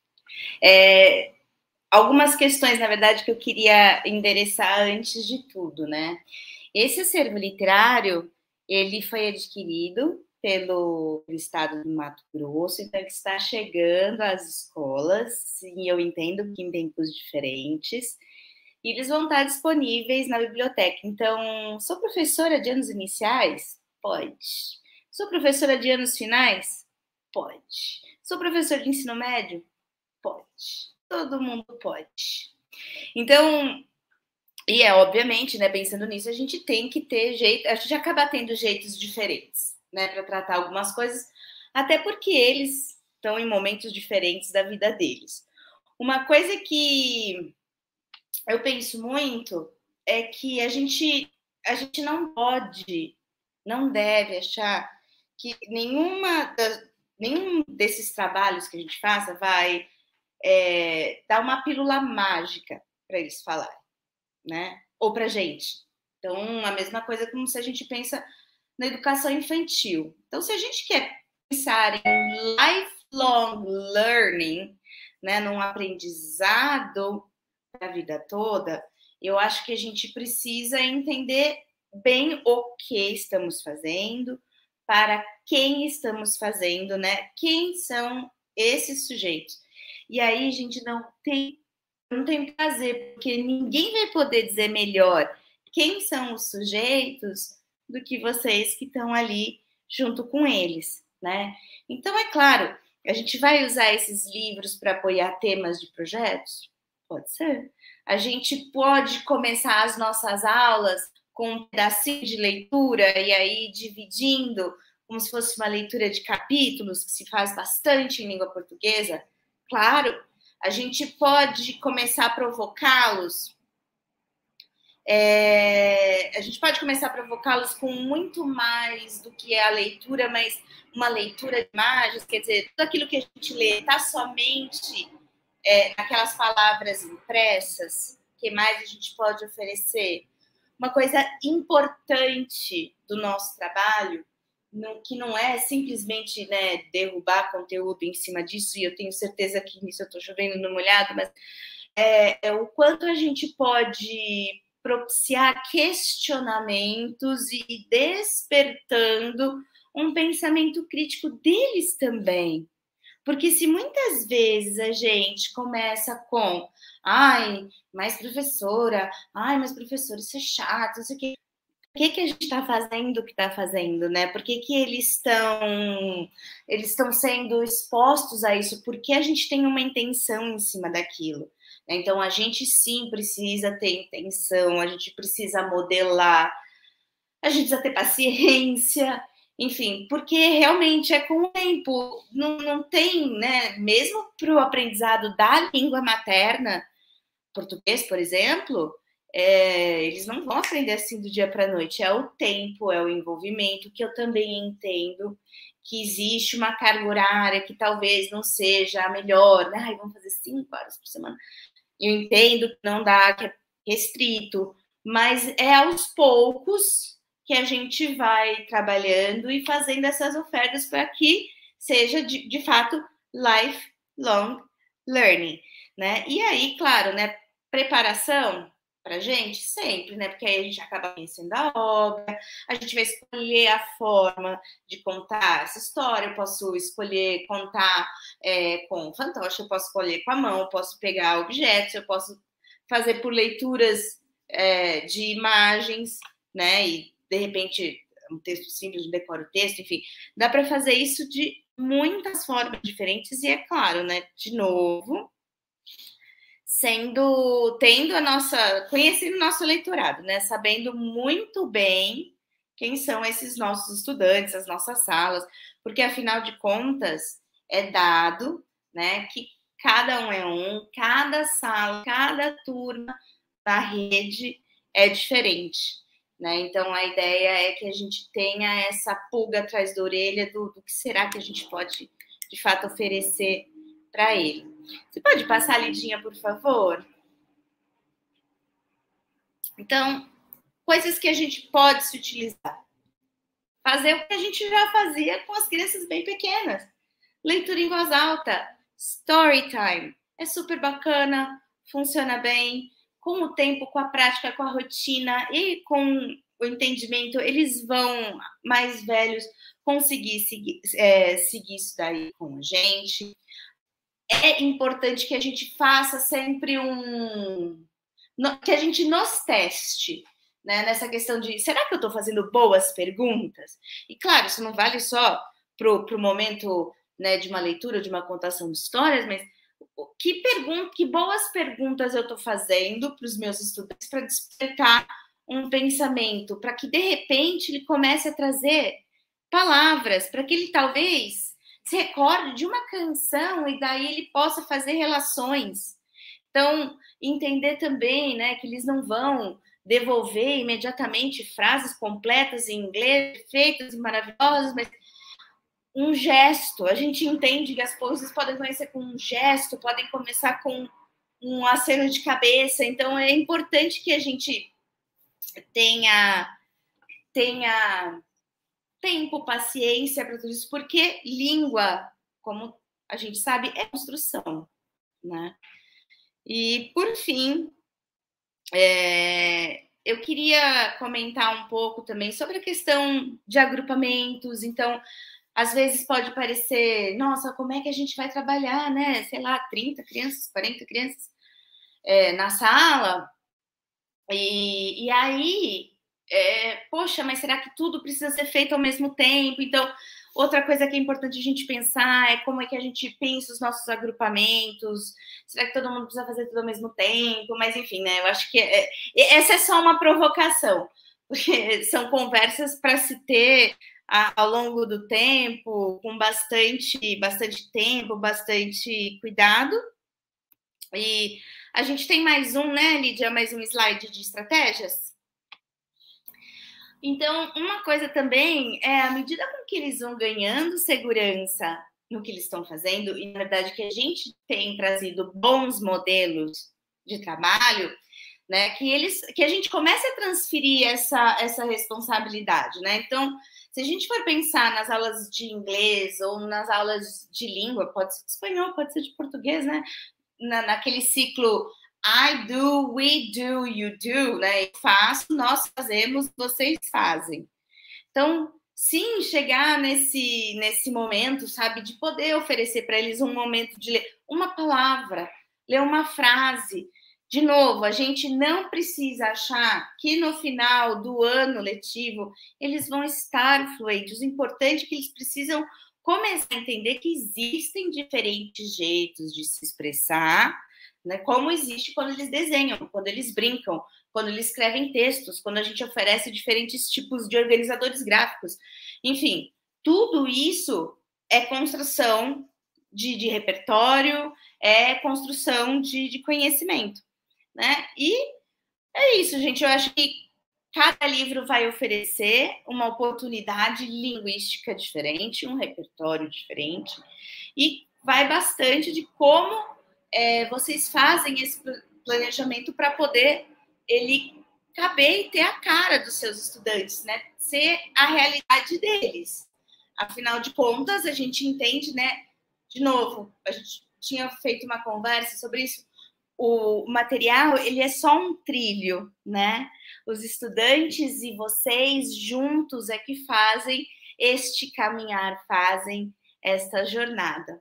S2: É, algumas questões, na verdade, que eu queria endereçar antes de tudo, né? Esse acervo literário, ele foi adquirido pelo estado do Mato Grosso, então ele está chegando às escolas, e eu entendo que em tempos diferentes, e eles vão estar disponíveis na biblioteca. Então, sou professora de anos iniciais? Pode. Sou professora de anos finais? Pode. Sou professora de ensino médio? Pode. Todo mundo pode. Então, e é obviamente, né, pensando nisso, a gente tem que ter jeito, a gente acaba tendo jeitos diferentes, né, para tratar algumas coisas, até porque eles estão em momentos diferentes da vida deles. Uma coisa que eu penso muito é que a gente, a gente não pode, não deve achar que nenhuma das, nenhum desses trabalhos que a gente faça vai é, dar uma pílula mágica para eles falarem, né? Ou para a gente. Então, a mesma coisa como se a gente pensa na educação infantil. Então, se a gente quer pensar em lifelong learning, né, num aprendizado da vida toda, eu acho que a gente precisa entender bem o que estamos fazendo, para quem estamos fazendo, né? Quem são esses sujeitos? E aí, gente, não tem, não tem prazer, porque ninguém vai poder dizer melhor quem são os sujeitos do que vocês que estão ali junto com eles, né? Então, é claro, a gente vai usar esses livros para apoiar temas de projetos? Pode ser. A gente pode começar as nossas aulas com um pedacinho de leitura e aí dividindo, como se fosse uma leitura de capítulos, que se faz bastante em língua portuguesa? Claro. A gente pode começar a provocá-los. É, a gente pode começar a provocá-los com muito mais do que é a leitura, mas uma leitura de imagens, quer dizer, tudo aquilo que a gente lê está somente é, naquelas palavras impressas. O que mais a gente pode oferecer? Uma coisa importante do nosso trabalho, no, que não é simplesmente, né, derrubar conteúdo em cima disso, e eu tenho certeza que nisso eu estou chovendo no molhado, mas é, é o quanto a gente pode propiciar questionamentos e despertando um pensamento crítico deles também. Porque se muitas vezes a gente começa com ai, mas professora, ai, mas professor, isso é chato, não sei o quê. Por que, que a gente está fazendo o que está fazendo, né? Por que, que eles estão eles estão sendo expostos a isso? Porque a gente tem uma intenção em cima daquilo. Então, a gente sim precisa ter intenção, a gente precisa modelar, a gente precisa ter paciência, enfim, porque realmente é com o tempo, não, não tem, né? Mesmo para o aprendizado da língua materna, português, por exemplo, é, eles não vão aprender assim do dia para a noite. É o tempo, é o envolvimento, que eu também entendo que existe uma carga horária que talvez não seja a melhor, né? Ai, vamos fazer cinco horas por semana. Eu entendo que não dá, que é restrito, mas é aos poucos que a gente vai trabalhando e fazendo essas ofertas para que seja, de, de fato, lifelong learning, né? E aí, claro, né, preparação para a gente sempre, né? Porque aí a gente acaba conhecendo a obra, a gente vai escolher a forma de contar essa história. Eu posso escolher contar é, com fantoche, eu posso escolher com a mão, eu posso pegar objetos, eu posso fazer por leituras é, de imagens, né? E de repente um texto simples, decora o texto, enfim, dá para fazer isso de muitas formas diferentes e é claro, né? De novo, sendo, tendo a nossa, conhecendo o nosso leitorado, né? Sabendo muito bem quem são esses nossos estudantes, as nossas salas, porque afinal de contas é dado, né? Que cada um é um, cada sala, cada turma da rede é diferente, né? Então a ideia é que a gente tenha essa pulga atrás da orelha do, do que será que a gente pode de fato oferecer para ele. Você pode passar a lidinha, por favor? Então, coisas que a gente pode se utilizar. Fazer o que a gente já fazia com as crianças bem pequenas. Leitura em voz alta, story time. É super bacana, funciona bem. Com o tempo, com a prática, com a rotina e com o entendimento, eles vão, mais velhos, conseguir seguir, é, seguir isso daí com a gente. É importante que a gente faça sempre um... que a gente nos teste, né? Nessa questão de, será que eu estou fazendo boas perguntas? E, claro, isso não vale só para o momento, né, de uma leitura, de uma contação de histórias, mas que, pergunta, que boas perguntas eu estou fazendo para os meus estudantes para despertar um pensamento, para que, de repente, ele comece a trazer palavras, para que ele, talvez, se recorde de uma canção e daí ele possa fazer relações. Então, entender também, né, que eles não vão devolver imediatamente frases completas em inglês, feitas e maravilhosas, mas um gesto. A gente entende que as coisas podem começar com um gesto, podem começar com um aceno de cabeça. Então, é importante que a gente tenha, tenha tempo, paciência para tudo isso, porque língua, como a gente sabe, é construção, né? E, por fim, é, eu queria comentar um pouco também sobre a questão de agrupamentos. Então, às vezes pode parecer, nossa, como é que a gente vai trabalhar, né? Sei lá, trinta crianças, quarenta crianças é, na sala. E, e aí, é, poxa, mas será que tudo precisa ser feito ao mesmo tempo? Então, outra coisa que é importante a gente pensar é como é que a gente pensa os nossos agrupamentos. Será que todo mundo precisa fazer tudo ao mesmo tempo? Mas, enfim, né? Eu acho que é, essa é só uma provocação, porque são conversas para se ter ao longo do tempo, com bastante, bastante tempo, bastante cuidado. E a gente tem mais um, né, Lídia? Mais um slide de estratégias. Então, uma coisa também é, à medida com que eles vão ganhando segurança no que eles estão fazendo, e na verdade que a gente tem trazido bons modelos de trabalho, né, que, eles, que a gente comece a transferir essa, essa responsabilidade, né? Então, se a gente for pensar nas aulas de inglês ou nas aulas de língua, pode ser de espanhol, pode ser de português, né? Na, naquele ciclo I do, we do, you do, né? Eu faço, nós fazemos, vocês fazem. Então, sim, chegar nesse, nesse momento, sabe, de poder oferecer para eles um momento de ler uma palavra, ler uma frase. De novo, a gente não precisa achar que no final do ano letivo eles vão estar fluentes. O importante é que eles precisam começar a entender que existem diferentes jeitos de se expressar, né? Como existe quando eles desenham, quando eles brincam, quando eles escrevem textos, quando a gente oferece diferentes tipos de organizadores gráficos. Enfim, tudo isso é construção de, de repertório, é construção de, de conhecimento, né? E é isso, gente. Eu acho que cada livro vai oferecer uma oportunidade linguística diferente, um repertório diferente, e vai bastante de como é, vocês fazem esse planejamento para poder ele caber e ter a cara dos seus estudantes, né? Ser a realidade deles. Afinal de contas, a gente entende, né? De novo, a gente tinha feito uma conversa sobre isso. O material, ele é só um trilho, né? Os estudantes e vocês juntos é que fazem este caminhar, fazem esta jornada.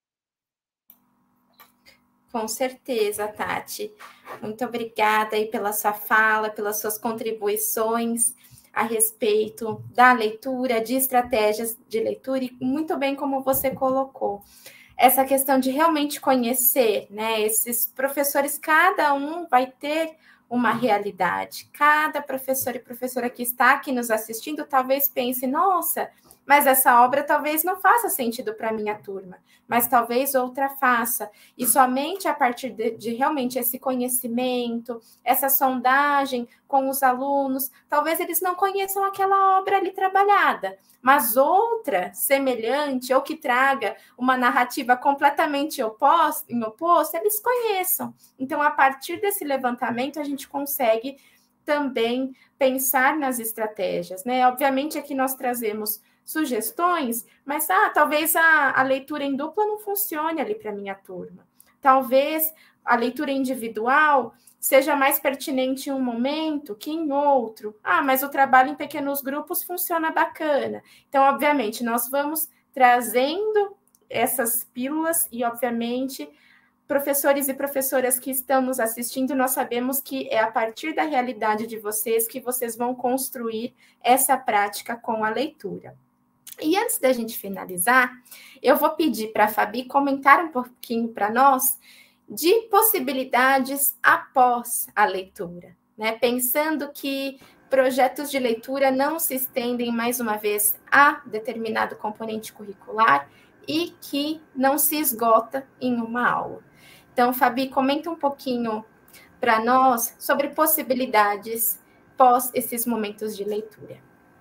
S3: Com certeza, Tati. Muito obrigada aí pela sua fala, pelas suas contribuições a respeito da leitura, de estratégias de leitura, e muito bem como você colocou. Essa questão de realmente conhecer, né? Esses professores, cada um vai ter uma realidade. Cada professor e professora que está aqui nos assistindo talvez pense, nossa, mas essa obra talvez não faça sentido para a minha turma, mas talvez outra faça. E somente a partir de, de realmente esse conhecimento, essa sondagem com os alunos, talvez eles não conheçam aquela obra ali trabalhada, mas outra semelhante ou que traga uma narrativa completamente oposta, em oposto, eles conheçam. Então, a partir desse levantamento, a gente consegue também pensar nas estratégias, né? Obviamente, aqui nós trazemos sugestões, mas ah, talvez a, a leitura em dupla não funcione ali para a minha turma. Talvez a leitura individual seja mais pertinente em um momento que em outro. Ah, mas o trabalho em pequenos grupos funciona bacana. Então, obviamente, nós vamos trazendo essas pílulas e, obviamente, professores e professoras que estão nos assistindo, nós sabemos que é a partir da realidade de vocês que vocês vão construir essa prática com a leitura. E antes da gente finalizar, eu vou pedir para a Fabi comentar um pouquinho para nós de possibilidades após a leitura, né? Pensando que projetos de leitura não se estendem, mais uma vez, a determinado componente curricular e que não se esgota em uma aula. Então, Fabi, comenta um pouquinho para nós sobre possibilidades pós esses momentos de leitura.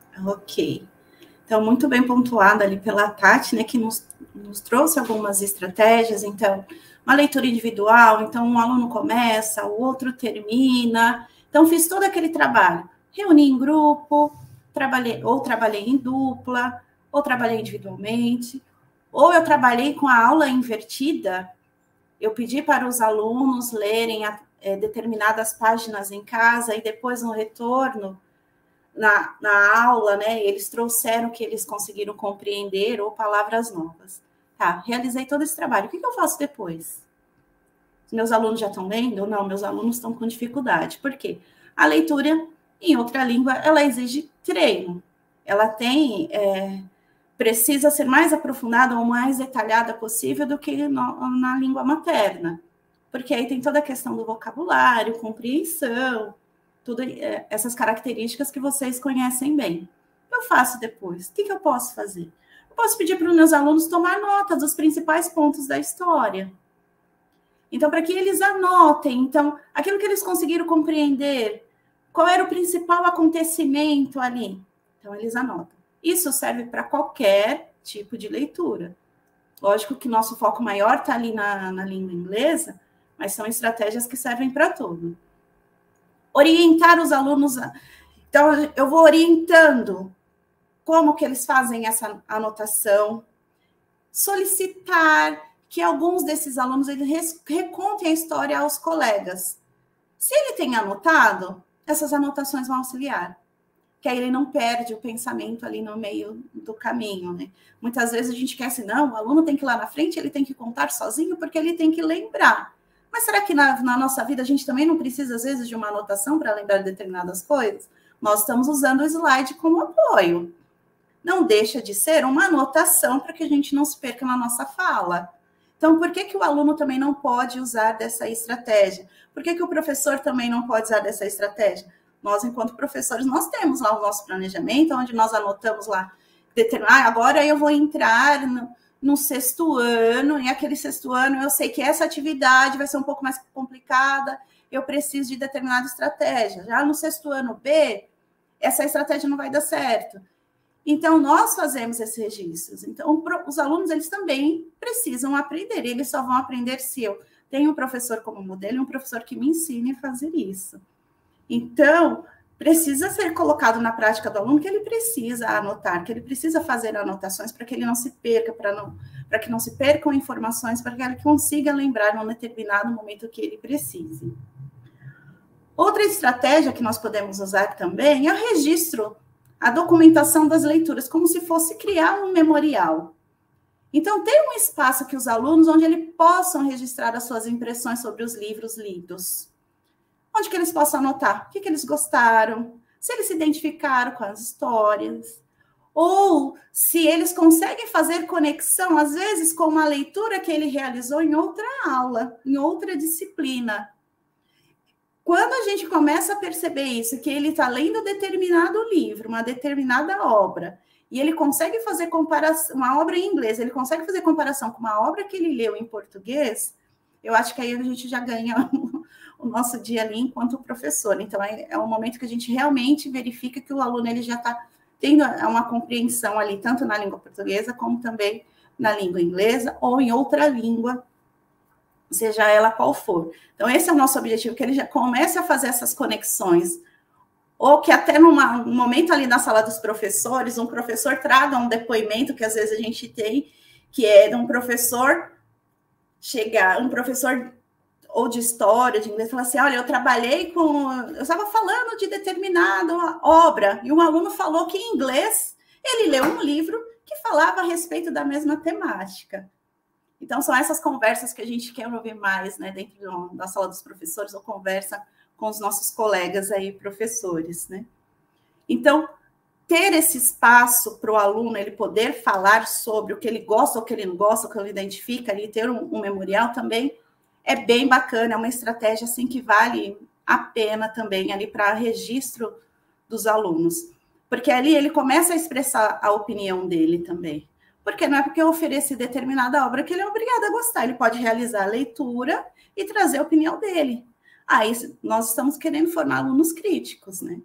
S4: Ok. Então, muito bem pontuada ali pela Tati, né, que nos, nos trouxe algumas estratégias. Então, uma leitura individual, então um aluno começa, o outro termina. Então, fiz todo aquele trabalho. Reuni em grupo, trabalhei, ou trabalhei em dupla, ou trabalhei individualmente, ou eu trabalhei com a aula invertida. Eu pedi para os alunos lerem a, é, determinadas páginas em casa e depois no retorno, Na, na aula, né, eles trouxeram que eles conseguiram compreender ou palavras novas. Tá, realizei todo esse trabalho. O que, que eu faço depois? Meus alunos já estão lendo? Não, meus alunos estão com dificuldade. Por quê? A leitura em outra língua, ela exige treino. Ela tem, é, precisa ser mais aprofundada ou mais detalhada possível do que no, na língua materna. Porque aí tem toda a questão do vocabulário, compreensão, tudo essas características que vocês conhecem bem. Eu faço depois. O que, que eu posso fazer? Eu posso pedir para os meus alunos tomar nota dos principais pontos da história. Então, para que eles anotem, então, aquilo que eles conseguiram compreender, qual era o principal acontecimento ali. Então, eles anotam. Isso serve para qualquer tipo de leitura. Lógico que nosso foco maior está ali na, na língua inglesa, mas são estratégias que servem para tudo. Orientar os alunos. A... Então, eu vou orientando como que eles fazem essa anotação. Solicitar que alguns desses alunos eles recontem a história aos colegas. Se ele tem anotado, essas anotações vão auxiliar. Que aí ele não perde o pensamento ali no meio do caminho, né? Muitas vezes a gente quer assim, não, o aluno tem que ir lá na frente, ele tem que contar sozinho, porque ele tem que lembrar. Mas será que na, na nossa vida a gente também não precisa, às vezes, de uma anotação para lembrar de determinadas coisas? Nós estamos usando o slide como apoio. Não deixa de ser uma anotação para que a gente não se perca na nossa fala. Então, por que que o aluno também não pode usar dessa estratégia? Por que que o professor também não pode usar dessa estratégia? Nós, enquanto professores, nós temos lá o nosso planejamento, onde nós anotamos lá, ah, agora eu vou entrar no, no sexto ano, e aquele sexto ano eu sei que essa atividade vai ser um pouco mais complicada, eu preciso de determinada estratégia. Já no sexto ano B, essa estratégia não vai dar certo. Então, nós fazemos esses registros. Então, os alunos, eles também precisam aprender. Eles só vão aprender se eu tenho um professor como modelo e um professor que me ensine a fazer isso. Então, precisa ser colocado na prática do aluno que ele precisa anotar, que ele precisa fazer anotações para que ele não se perca, para não, para que não se percam informações, para que ele consiga lembrar num determinado momento que ele precise. Outra estratégia que nós podemos usar também é o registro, a documentação das leituras, como se fosse criar um memorial. Então, ter um espaço que os alunos, onde eles possam registrar as suas impressões sobre os livros lidos. Onde que eles possam anotar o que, que eles gostaram, se eles se identificaram com as histórias, ou se eles conseguem fazer conexão, às vezes, com uma leitura que ele realizou em outra aula, em outra disciplina. Quando a gente começa a perceber isso, que ele está lendo determinado livro, uma determinada obra, e ele consegue fazer comparação, uma obra em inglês, ele consegue fazer comparação com uma obra que ele leu em português, eu acho que aí a gente já ganha o nosso dia ali enquanto professor. Então, é, é um momento que a gente realmente verifica que o aluno ele já está tendo uma compreensão ali, tanto na língua portuguesa, como também na língua inglesa, ou em outra língua, seja ela qual for. Então, esse é o nosso objetivo, que ele já comece a fazer essas conexões, ou que até numa, num momento ali na sala dos professores, um professor traga um depoimento, que às vezes a gente tem, que é de um professor chegar, um professor ou de história, de inglês, falar assim, olha, eu trabalhei com... Eu estava falando de determinada obra, e um aluno falou que em inglês ele leu um livro que falava a respeito da mesma temática. Então, são essas conversas que a gente quer ouvir mais, né, dentro da sala dos professores, ou conversa com os nossos colegas aí, professores, né? Então, ter esse espaço para o aluno, ele poder falar sobre o que ele gosta, ou o que ele não gosta, o que ele identifica, ali, ter um, um memorial também, é bem bacana, é uma estratégia assim que vale a pena também ali para registro dos alunos. Porque ali ele começa a expressar a opinião dele também. Porque não é porque eu ofereci determinada obra que ele é obrigado a gostar. Ele pode realizar a leitura e trazer a opinião dele. Aí nós estamos querendo formar alunos críticos, né?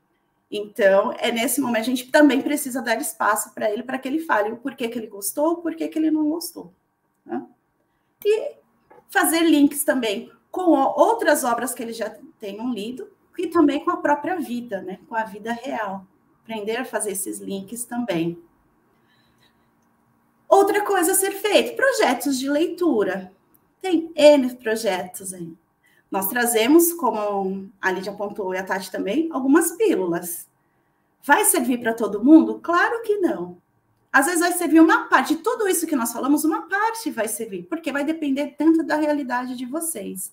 S4: Então, é nesse momento a gente também precisa dar espaço para ele, para que ele fale o porquê que ele gostou, o porquê que ele não gostou. Né? E fazer links também com outras obras que eles já tenham lido e também com a própria vida, né? Com a vida real. Aprender a fazer esses links também. Outra coisa a ser feita, projetos de leitura. Tem N projetos aí. Nós trazemos, como a Lídia apontou e a Tati também, algumas pílulas. Vai servir para todo mundo? Claro que não. Às vezes vai servir uma parte, de tudo isso que nós falamos, uma parte vai servir, porque vai depender tanto da realidade de vocês.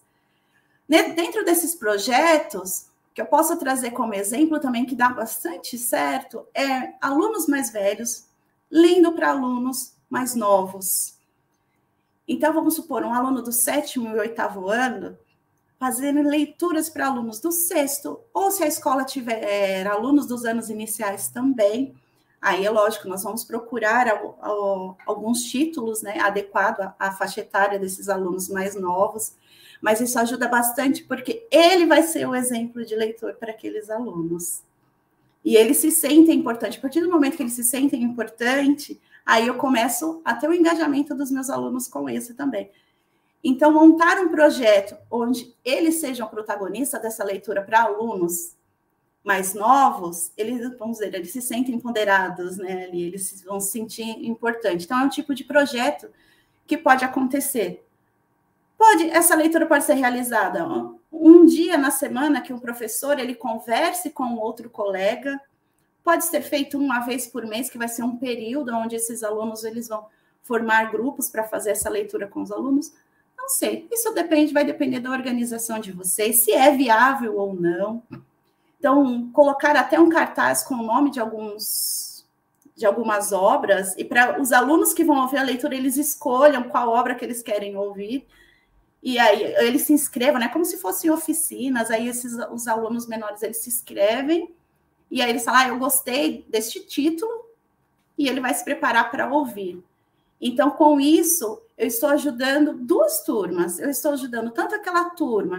S4: Dentro desses projetos, que eu posso trazer como exemplo também, que dá bastante certo, é alunos mais velhos lendo para alunos mais novos. Então, vamos supor, um aluno do sétimo e oitavo ano, fazendo leituras para alunos do sexto, ou se a escola tiver alunos dos anos iniciais também, aí é lógico, nós vamos procurar alguns títulos, né, adequados à faixa etária desses alunos mais novos, mas isso ajuda bastante porque ele vai ser o exemplo de leitor para aqueles alunos. E eles se sentem importantes. A partir do momento que eles se sentem importantes, aí eu começo a ter o engajamento dos meus alunos com isso também. Então, montar um projeto onde eles sejam protagonistas dessa leitura para alunos mais novos, eles, vamos dizer, eles se sentem empoderados, né? Ali, eles vão se sentir importantes. Então, é um tipo de projeto que pode acontecer. Pode, essa leitura pode ser realizada um dia na semana que o professor ele converse com outro colega. Pode ser feito uma vez por mês, que vai ser um período onde esses alunos eles vão formar grupos para fazer essa leitura com os alunos. Não sei, isso depende, vai depender da organização de vocês, se é viável ou não. Então, colocar até um cartaz com o nome de alguns de algumas obras, e para os alunos que vão ouvir a leitura, eles escolham qual obra que eles querem ouvir, e aí eles se inscrevam, né? Como se fossem oficinas, aí esses, os alunos menores, eles se inscrevem, e aí eles falam, ah, eu gostei deste título, e ele vai se preparar para ouvir. Então, com isso, eu estou ajudando duas turmas. Eu estou ajudando tanto aquela turma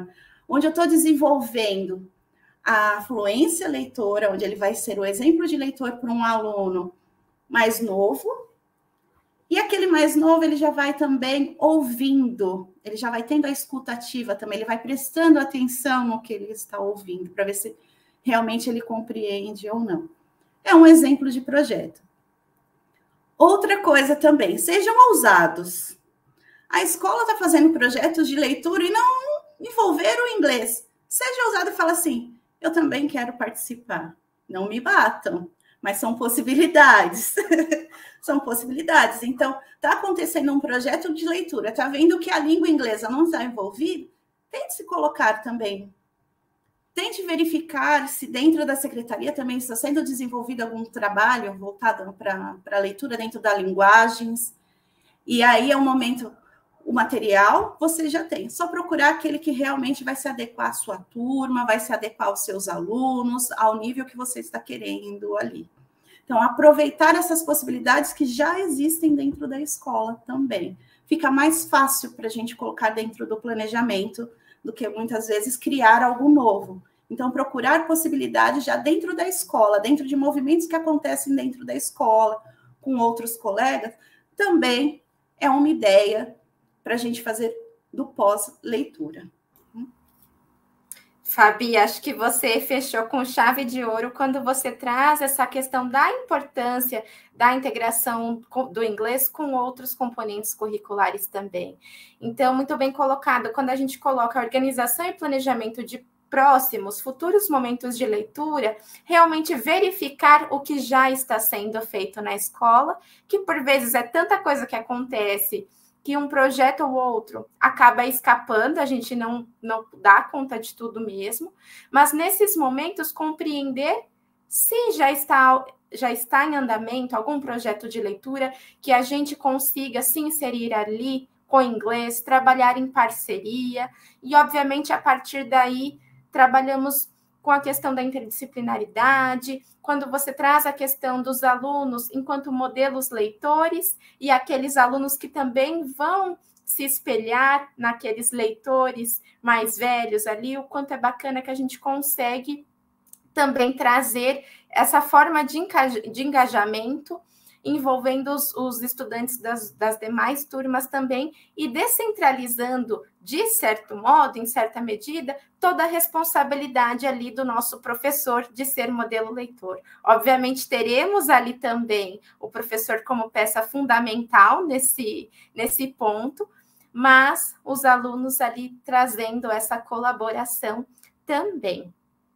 S4: onde eu estou desenvolvendo a fluência leitora, onde ele vai ser o exemplo de leitor para um aluno mais novo, e aquele mais novo, ele já vai também ouvindo, ele já vai tendo a escuta ativa também, ele vai prestando atenção no que ele está ouvindo, para ver se realmente ele compreende ou não. É um exemplo de projeto. Outra coisa também, sejam ousados. A escola está fazendo projetos de leitura e não envolver o inglês. Seja ousado e fala assim, eu também quero participar. Não me batam, mas são possibilidades. São possibilidades. Então, está acontecendo um projeto de leitura, está vendo que a língua inglesa não está envolvida? Tente se colocar também. Tente verificar se dentro da secretaria também está sendo desenvolvido algum trabalho voltado para a leitura dentro da linguagens. E aí é um momento, o material você já tem. Só procurar aquele que realmente vai se adequar à sua turma, vai se adequar aos seus alunos, ao nível que você está querendo ali. Então, aproveitar essas possibilidades que já existem dentro da escola também. Fica mais fácil para a gente colocar dentro do planejamento do que muitas vezes criar algo novo. Então, procurar possibilidades já dentro da escola, dentro de movimentos que acontecem dentro da escola, com outros colegas, também é uma ideia para a gente fazer do pós-leitura.
S3: Fabi, acho que você fechou com chave de ouro quando você traz essa questão da importância da integração do inglês com outros componentes curriculares também. Então, muito bem colocado, quando a gente coloca a organização e planejamento de próximos, futuros momentos de leitura, realmente verificar o que já está sendo feito na escola, que por vezes é tanta coisa que acontece que um projeto ou outro acaba escapando, a gente não, não dá conta de tudo mesmo, mas nesses momentos compreender se já está, já está em andamento algum projeto de leitura que a gente consiga se inserir ali com inglês, trabalhar em parceria, e obviamente a partir daí trabalhamos com a questão da interdisciplinaridade, quando você traz a questão dos alunos enquanto modelos leitores e aqueles alunos que também vão se espelhar naqueles leitores mais velhos ali, o quanto é bacana que a gente consegue também trazer essa forma de, de engajamento envolvendo os, os estudantes das, das demais turmas também e descentralizando, de certo modo, em certa medida, toda a responsabilidade ali do nosso professor de ser modelo leitor. Obviamente, teremos ali também o professor como peça fundamental nesse, nesse ponto, mas os alunos ali trazendo essa colaboração também.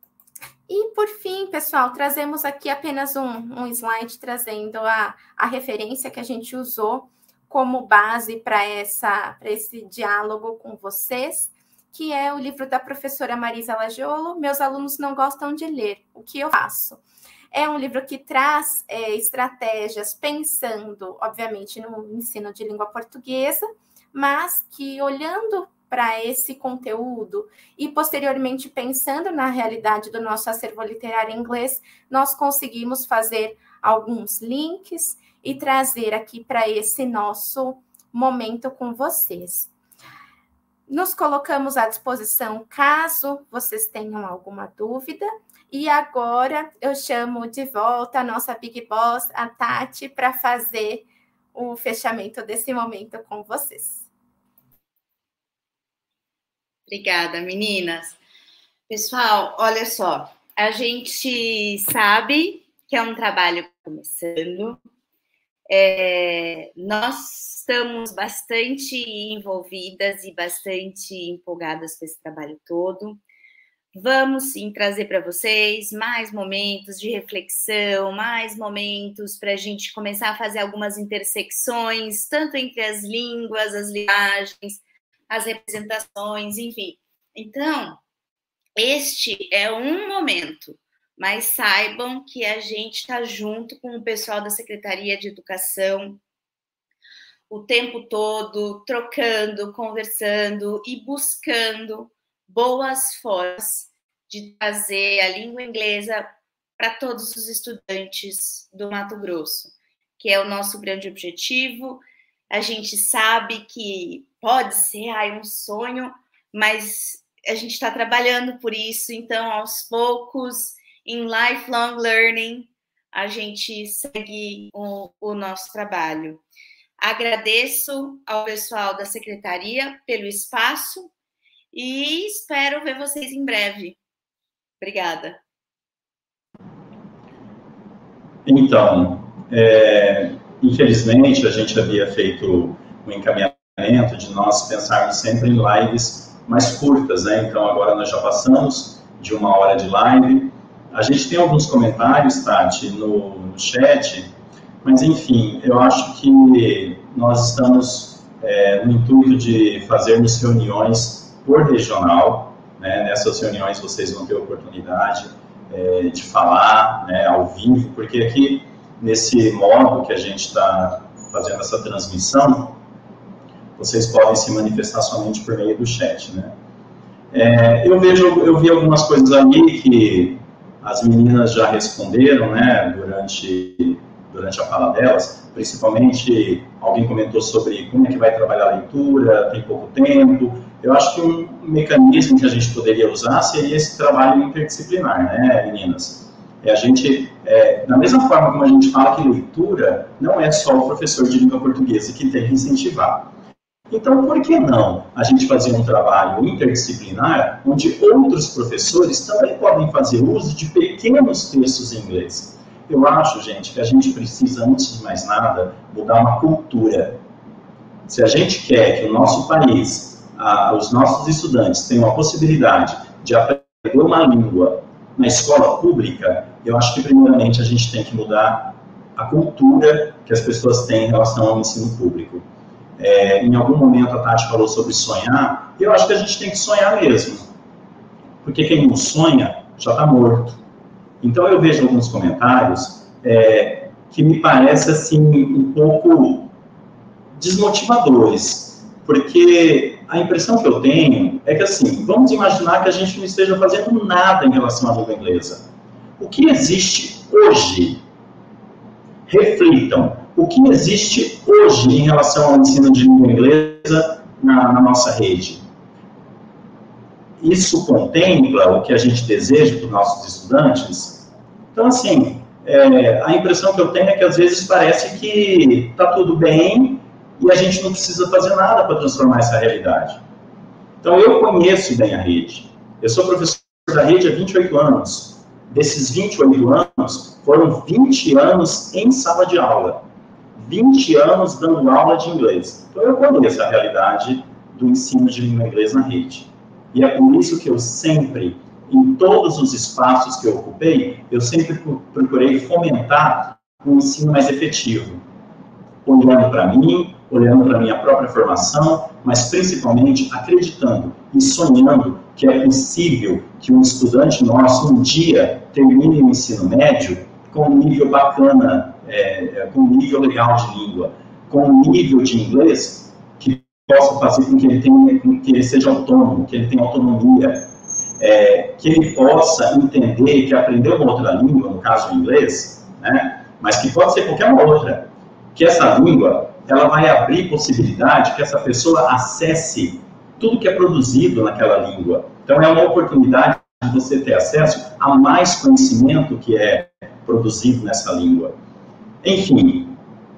S3: E, por fim, pessoal, trazemos aqui apenas um, um slide trazendo a, a referência que a gente usou como base para essa, para esse diálogo com vocês, que é o livro da professora Marisa Laggiolo, Meus Alunos Não Gostam de Ler, O que Eu Faço? É um livro que traz é, estratégias pensando, obviamente, no ensino de língua portuguesa, mas que, olhando para esse conteúdo e, posteriormente, pensando na realidade do nosso acervo literário em inglês, nós conseguimos fazer alguns links e trazer aqui para esse nosso momento com vocês. Nos colocamos à disposição caso vocês tenham alguma dúvida. E agora eu chamo de volta a nossa Big Boss, a Tati, para fazer o fechamento desse momento com vocês.
S2: Obrigada, meninas. Pessoal, olha só, a gente sabe que é um trabalho começando, é, nós estamos bastante envolvidas e bastante empolgadas com esse trabalho todo. Vamos, sim, trazer para vocês mais momentos de reflexão, mais momentos para a gente começar a fazer algumas intersecções, tanto entre as línguas, as linguagens, as representações, enfim. Então, este é um momento, mas saibam que a gente está junto com o pessoal da Secretaria de Educação o tempo todo, trocando, conversando e buscando boas formas de trazer a língua inglesa para todos os estudantes do Mato Grosso, que é o nosso grande objetivo. A gente sabe que pode ser ai, um sonho, mas a gente está trabalhando por isso, então, aos poucos, em lifelong learning, a gente segue o, o nosso trabalho. Agradeço ao pessoal da secretaria pelo espaço e espero ver vocês em breve. Obrigada.
S1: Então, é, infelizmente, a gente havia feito um encaminhamento de nós pensarmos sempre em lives mais curtas, né? Então, agora nós já passamos de uma hora de live. A gente tem alguns comentários, Tati, no, no chat, mas, enfim, eu acho que nós estamos é, no intuito de fazermos reuniões por regional, né? Nessas reuniões vocês vão ter oportunidade é, de falar, né, ao vivo, porque aqui, nesse modo que a gente está fazendo essa transmissão, vocês podem se manifestar somente por meio do chat, né? É, eu vejo, eu vi algumas coisas ali que as meninas já responderam, né, durante, durante a fala delas, principalmente alguém comentou sobre como é que vai trabalhar a leitura, tem pouco tempo. Eu acho que um mecanismo que a gente poderia usar seria esse trabalho interdisciplinar, né, meninas? É a gente, é, da mesma forma como a gente fala que leitura não é só o professor de língua portuguesa que tem que incentivar. Então, por que não a gente fazer um trabalho interdisciplinar onde outros professores também podem fazer uso de pequenos textos em inglês? Eu acho, gente, que a gente precisa, antes de mais nada, mudar uma cultura. Se a gente quer que o nosso país, a, os nossos estudantes tenham a possibilidade de aprender uma língua na escola pública, eu acho que, primeiramente, a gente tem que mudar a cultura que as pessoas têm em relação ao ensino público. É, em algum momento a Tati falou sobre sonhar, e eu acho que a gente tem que sonhar mesmo, porque quem não sonha já está morto. Então eu vejo alguns comentários é, que me parecem assim, um pouco desmotivadores, porque a impressão que eu tenho é que, assim, vamos imaginar que a gente não esteja fazendo nada em relação à língua inglesa. O que existe hoje? Reflitam. O que existe hoje em relação ao ensino de língua inglesa na, na nossa rede? Isso contempla o que a gente deseja para os nossos estudantes? Então, assim, é, a impressão que eu tenho é que às vezes parece que está tudo bem e a gente não precisa fazer nada para transformar essa realidade. Então, eu conheço bem a rede. Eu sou professor da rede há vinte e oito anos. Desses vinte e oito anos, foram vinte anos em sala de aula. vinte anos dando aula de inglês. Então, eu conheço a realidade do ensino de língua inglesa na rede. E é por isso que eu sempre, em todos os espaços que eu ocupei, eu sempre procurei fomentar um ensino mais efetivo. Olhando para mim, olhando para a minha própria formação, mas principalmente acreditando e sonhando que é possível que um estudante nosso um dia termine o ensino médio com um nível bacana, É, com um nível legal de língua, com um nível de inglês que possa fazer com que ele, tenha, com que ele seja autônomo, que ele tenha autonomia, é, que ele possa entender que aprender uma outra língua, no caso o inglês, né, mas que pode ser qualquer uma outra, que essa língua ela vai abrir possibilidade que essa pessoa acesse tudo que é produzido naquela língua. Então é uma oportunidade de você ter acesso a mais conhecimento que é produzido nessa língua. Enfim,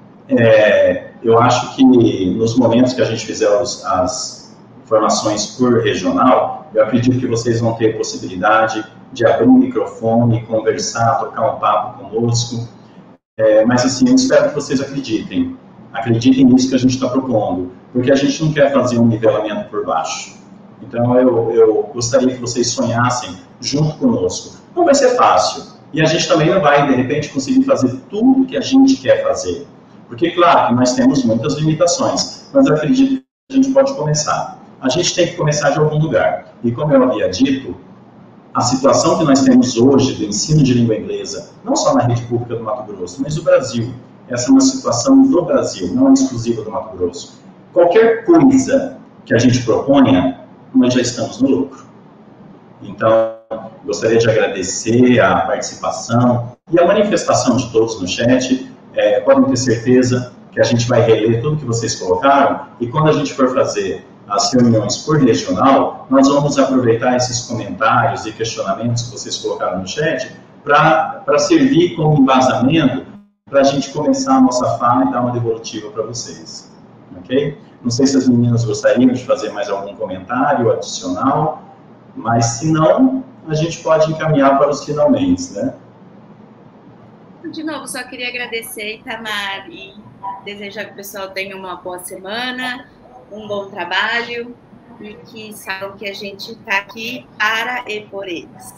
S1: é, eu acho que nos momentos que a gente fizer os, as formações por regional, eu acredito que vocês vão ter possibilidade de abrir o microfone, conversar, trocar um papo conosco. É, mas, assim, eu espero que vocês acreditem. Acreditem nisso que a gente está propondo, porque a gente não quer fazer um nivelamento por baixo. Então, eu, eu gostaria que vocês sonhassem junto conosco. Não vai ser fácil. E a gente também não vai, de repente, conseguir fazer tudo que a gente quer fazer. Porque, claro, nós temos muitas limitações, mas eu acredito que a gente pode começar. A gente tem que começar de algum lugar. E como eu havia dito, a situação que nós temos hoje do ensino de língua inglesa, não só na rede pública do Mato Grosso, mas do Brasil, essa é uma situação do Brasil, não é exclusiva do Mato Grosso. Qualquer coisa que a gente proponha, nós já estamos no lucro. Então, gostaria de agradecer a participação e a manifestação de todos no chat. É, podem ter certeza que a gente vai reler tudo que vocês colocaram e quando a gente for fazer as reuniões por regional, nós vamos aproveitar esses comentários e questionamentos que vocês colocaram no chat para servir como embasamento para a gente começar a nossa fala e dar uma devolutiva para vocês. Ok? Não sei se as meninas gostariam de fazer mais algum comentário adicional, mas se não, a gente pode encaminhar para os finalmente, né?
S2: De novo, só queria agradecer, Itamar, e desejar que o pessoal tenha uma boa semana, um bom trabalho e que saibam que a gente está aqui para e por eles.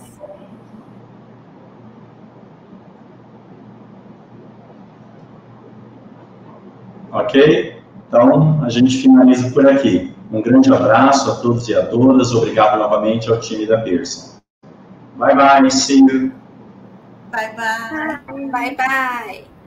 S1: Ok? Então, a gente finaliza por aqui. Um grande abraço a todos e a todas. Obrigado novamente ao time da Pearson. Bye, bye. See you.
S4: Bye, bye.
S3: Bye, bye.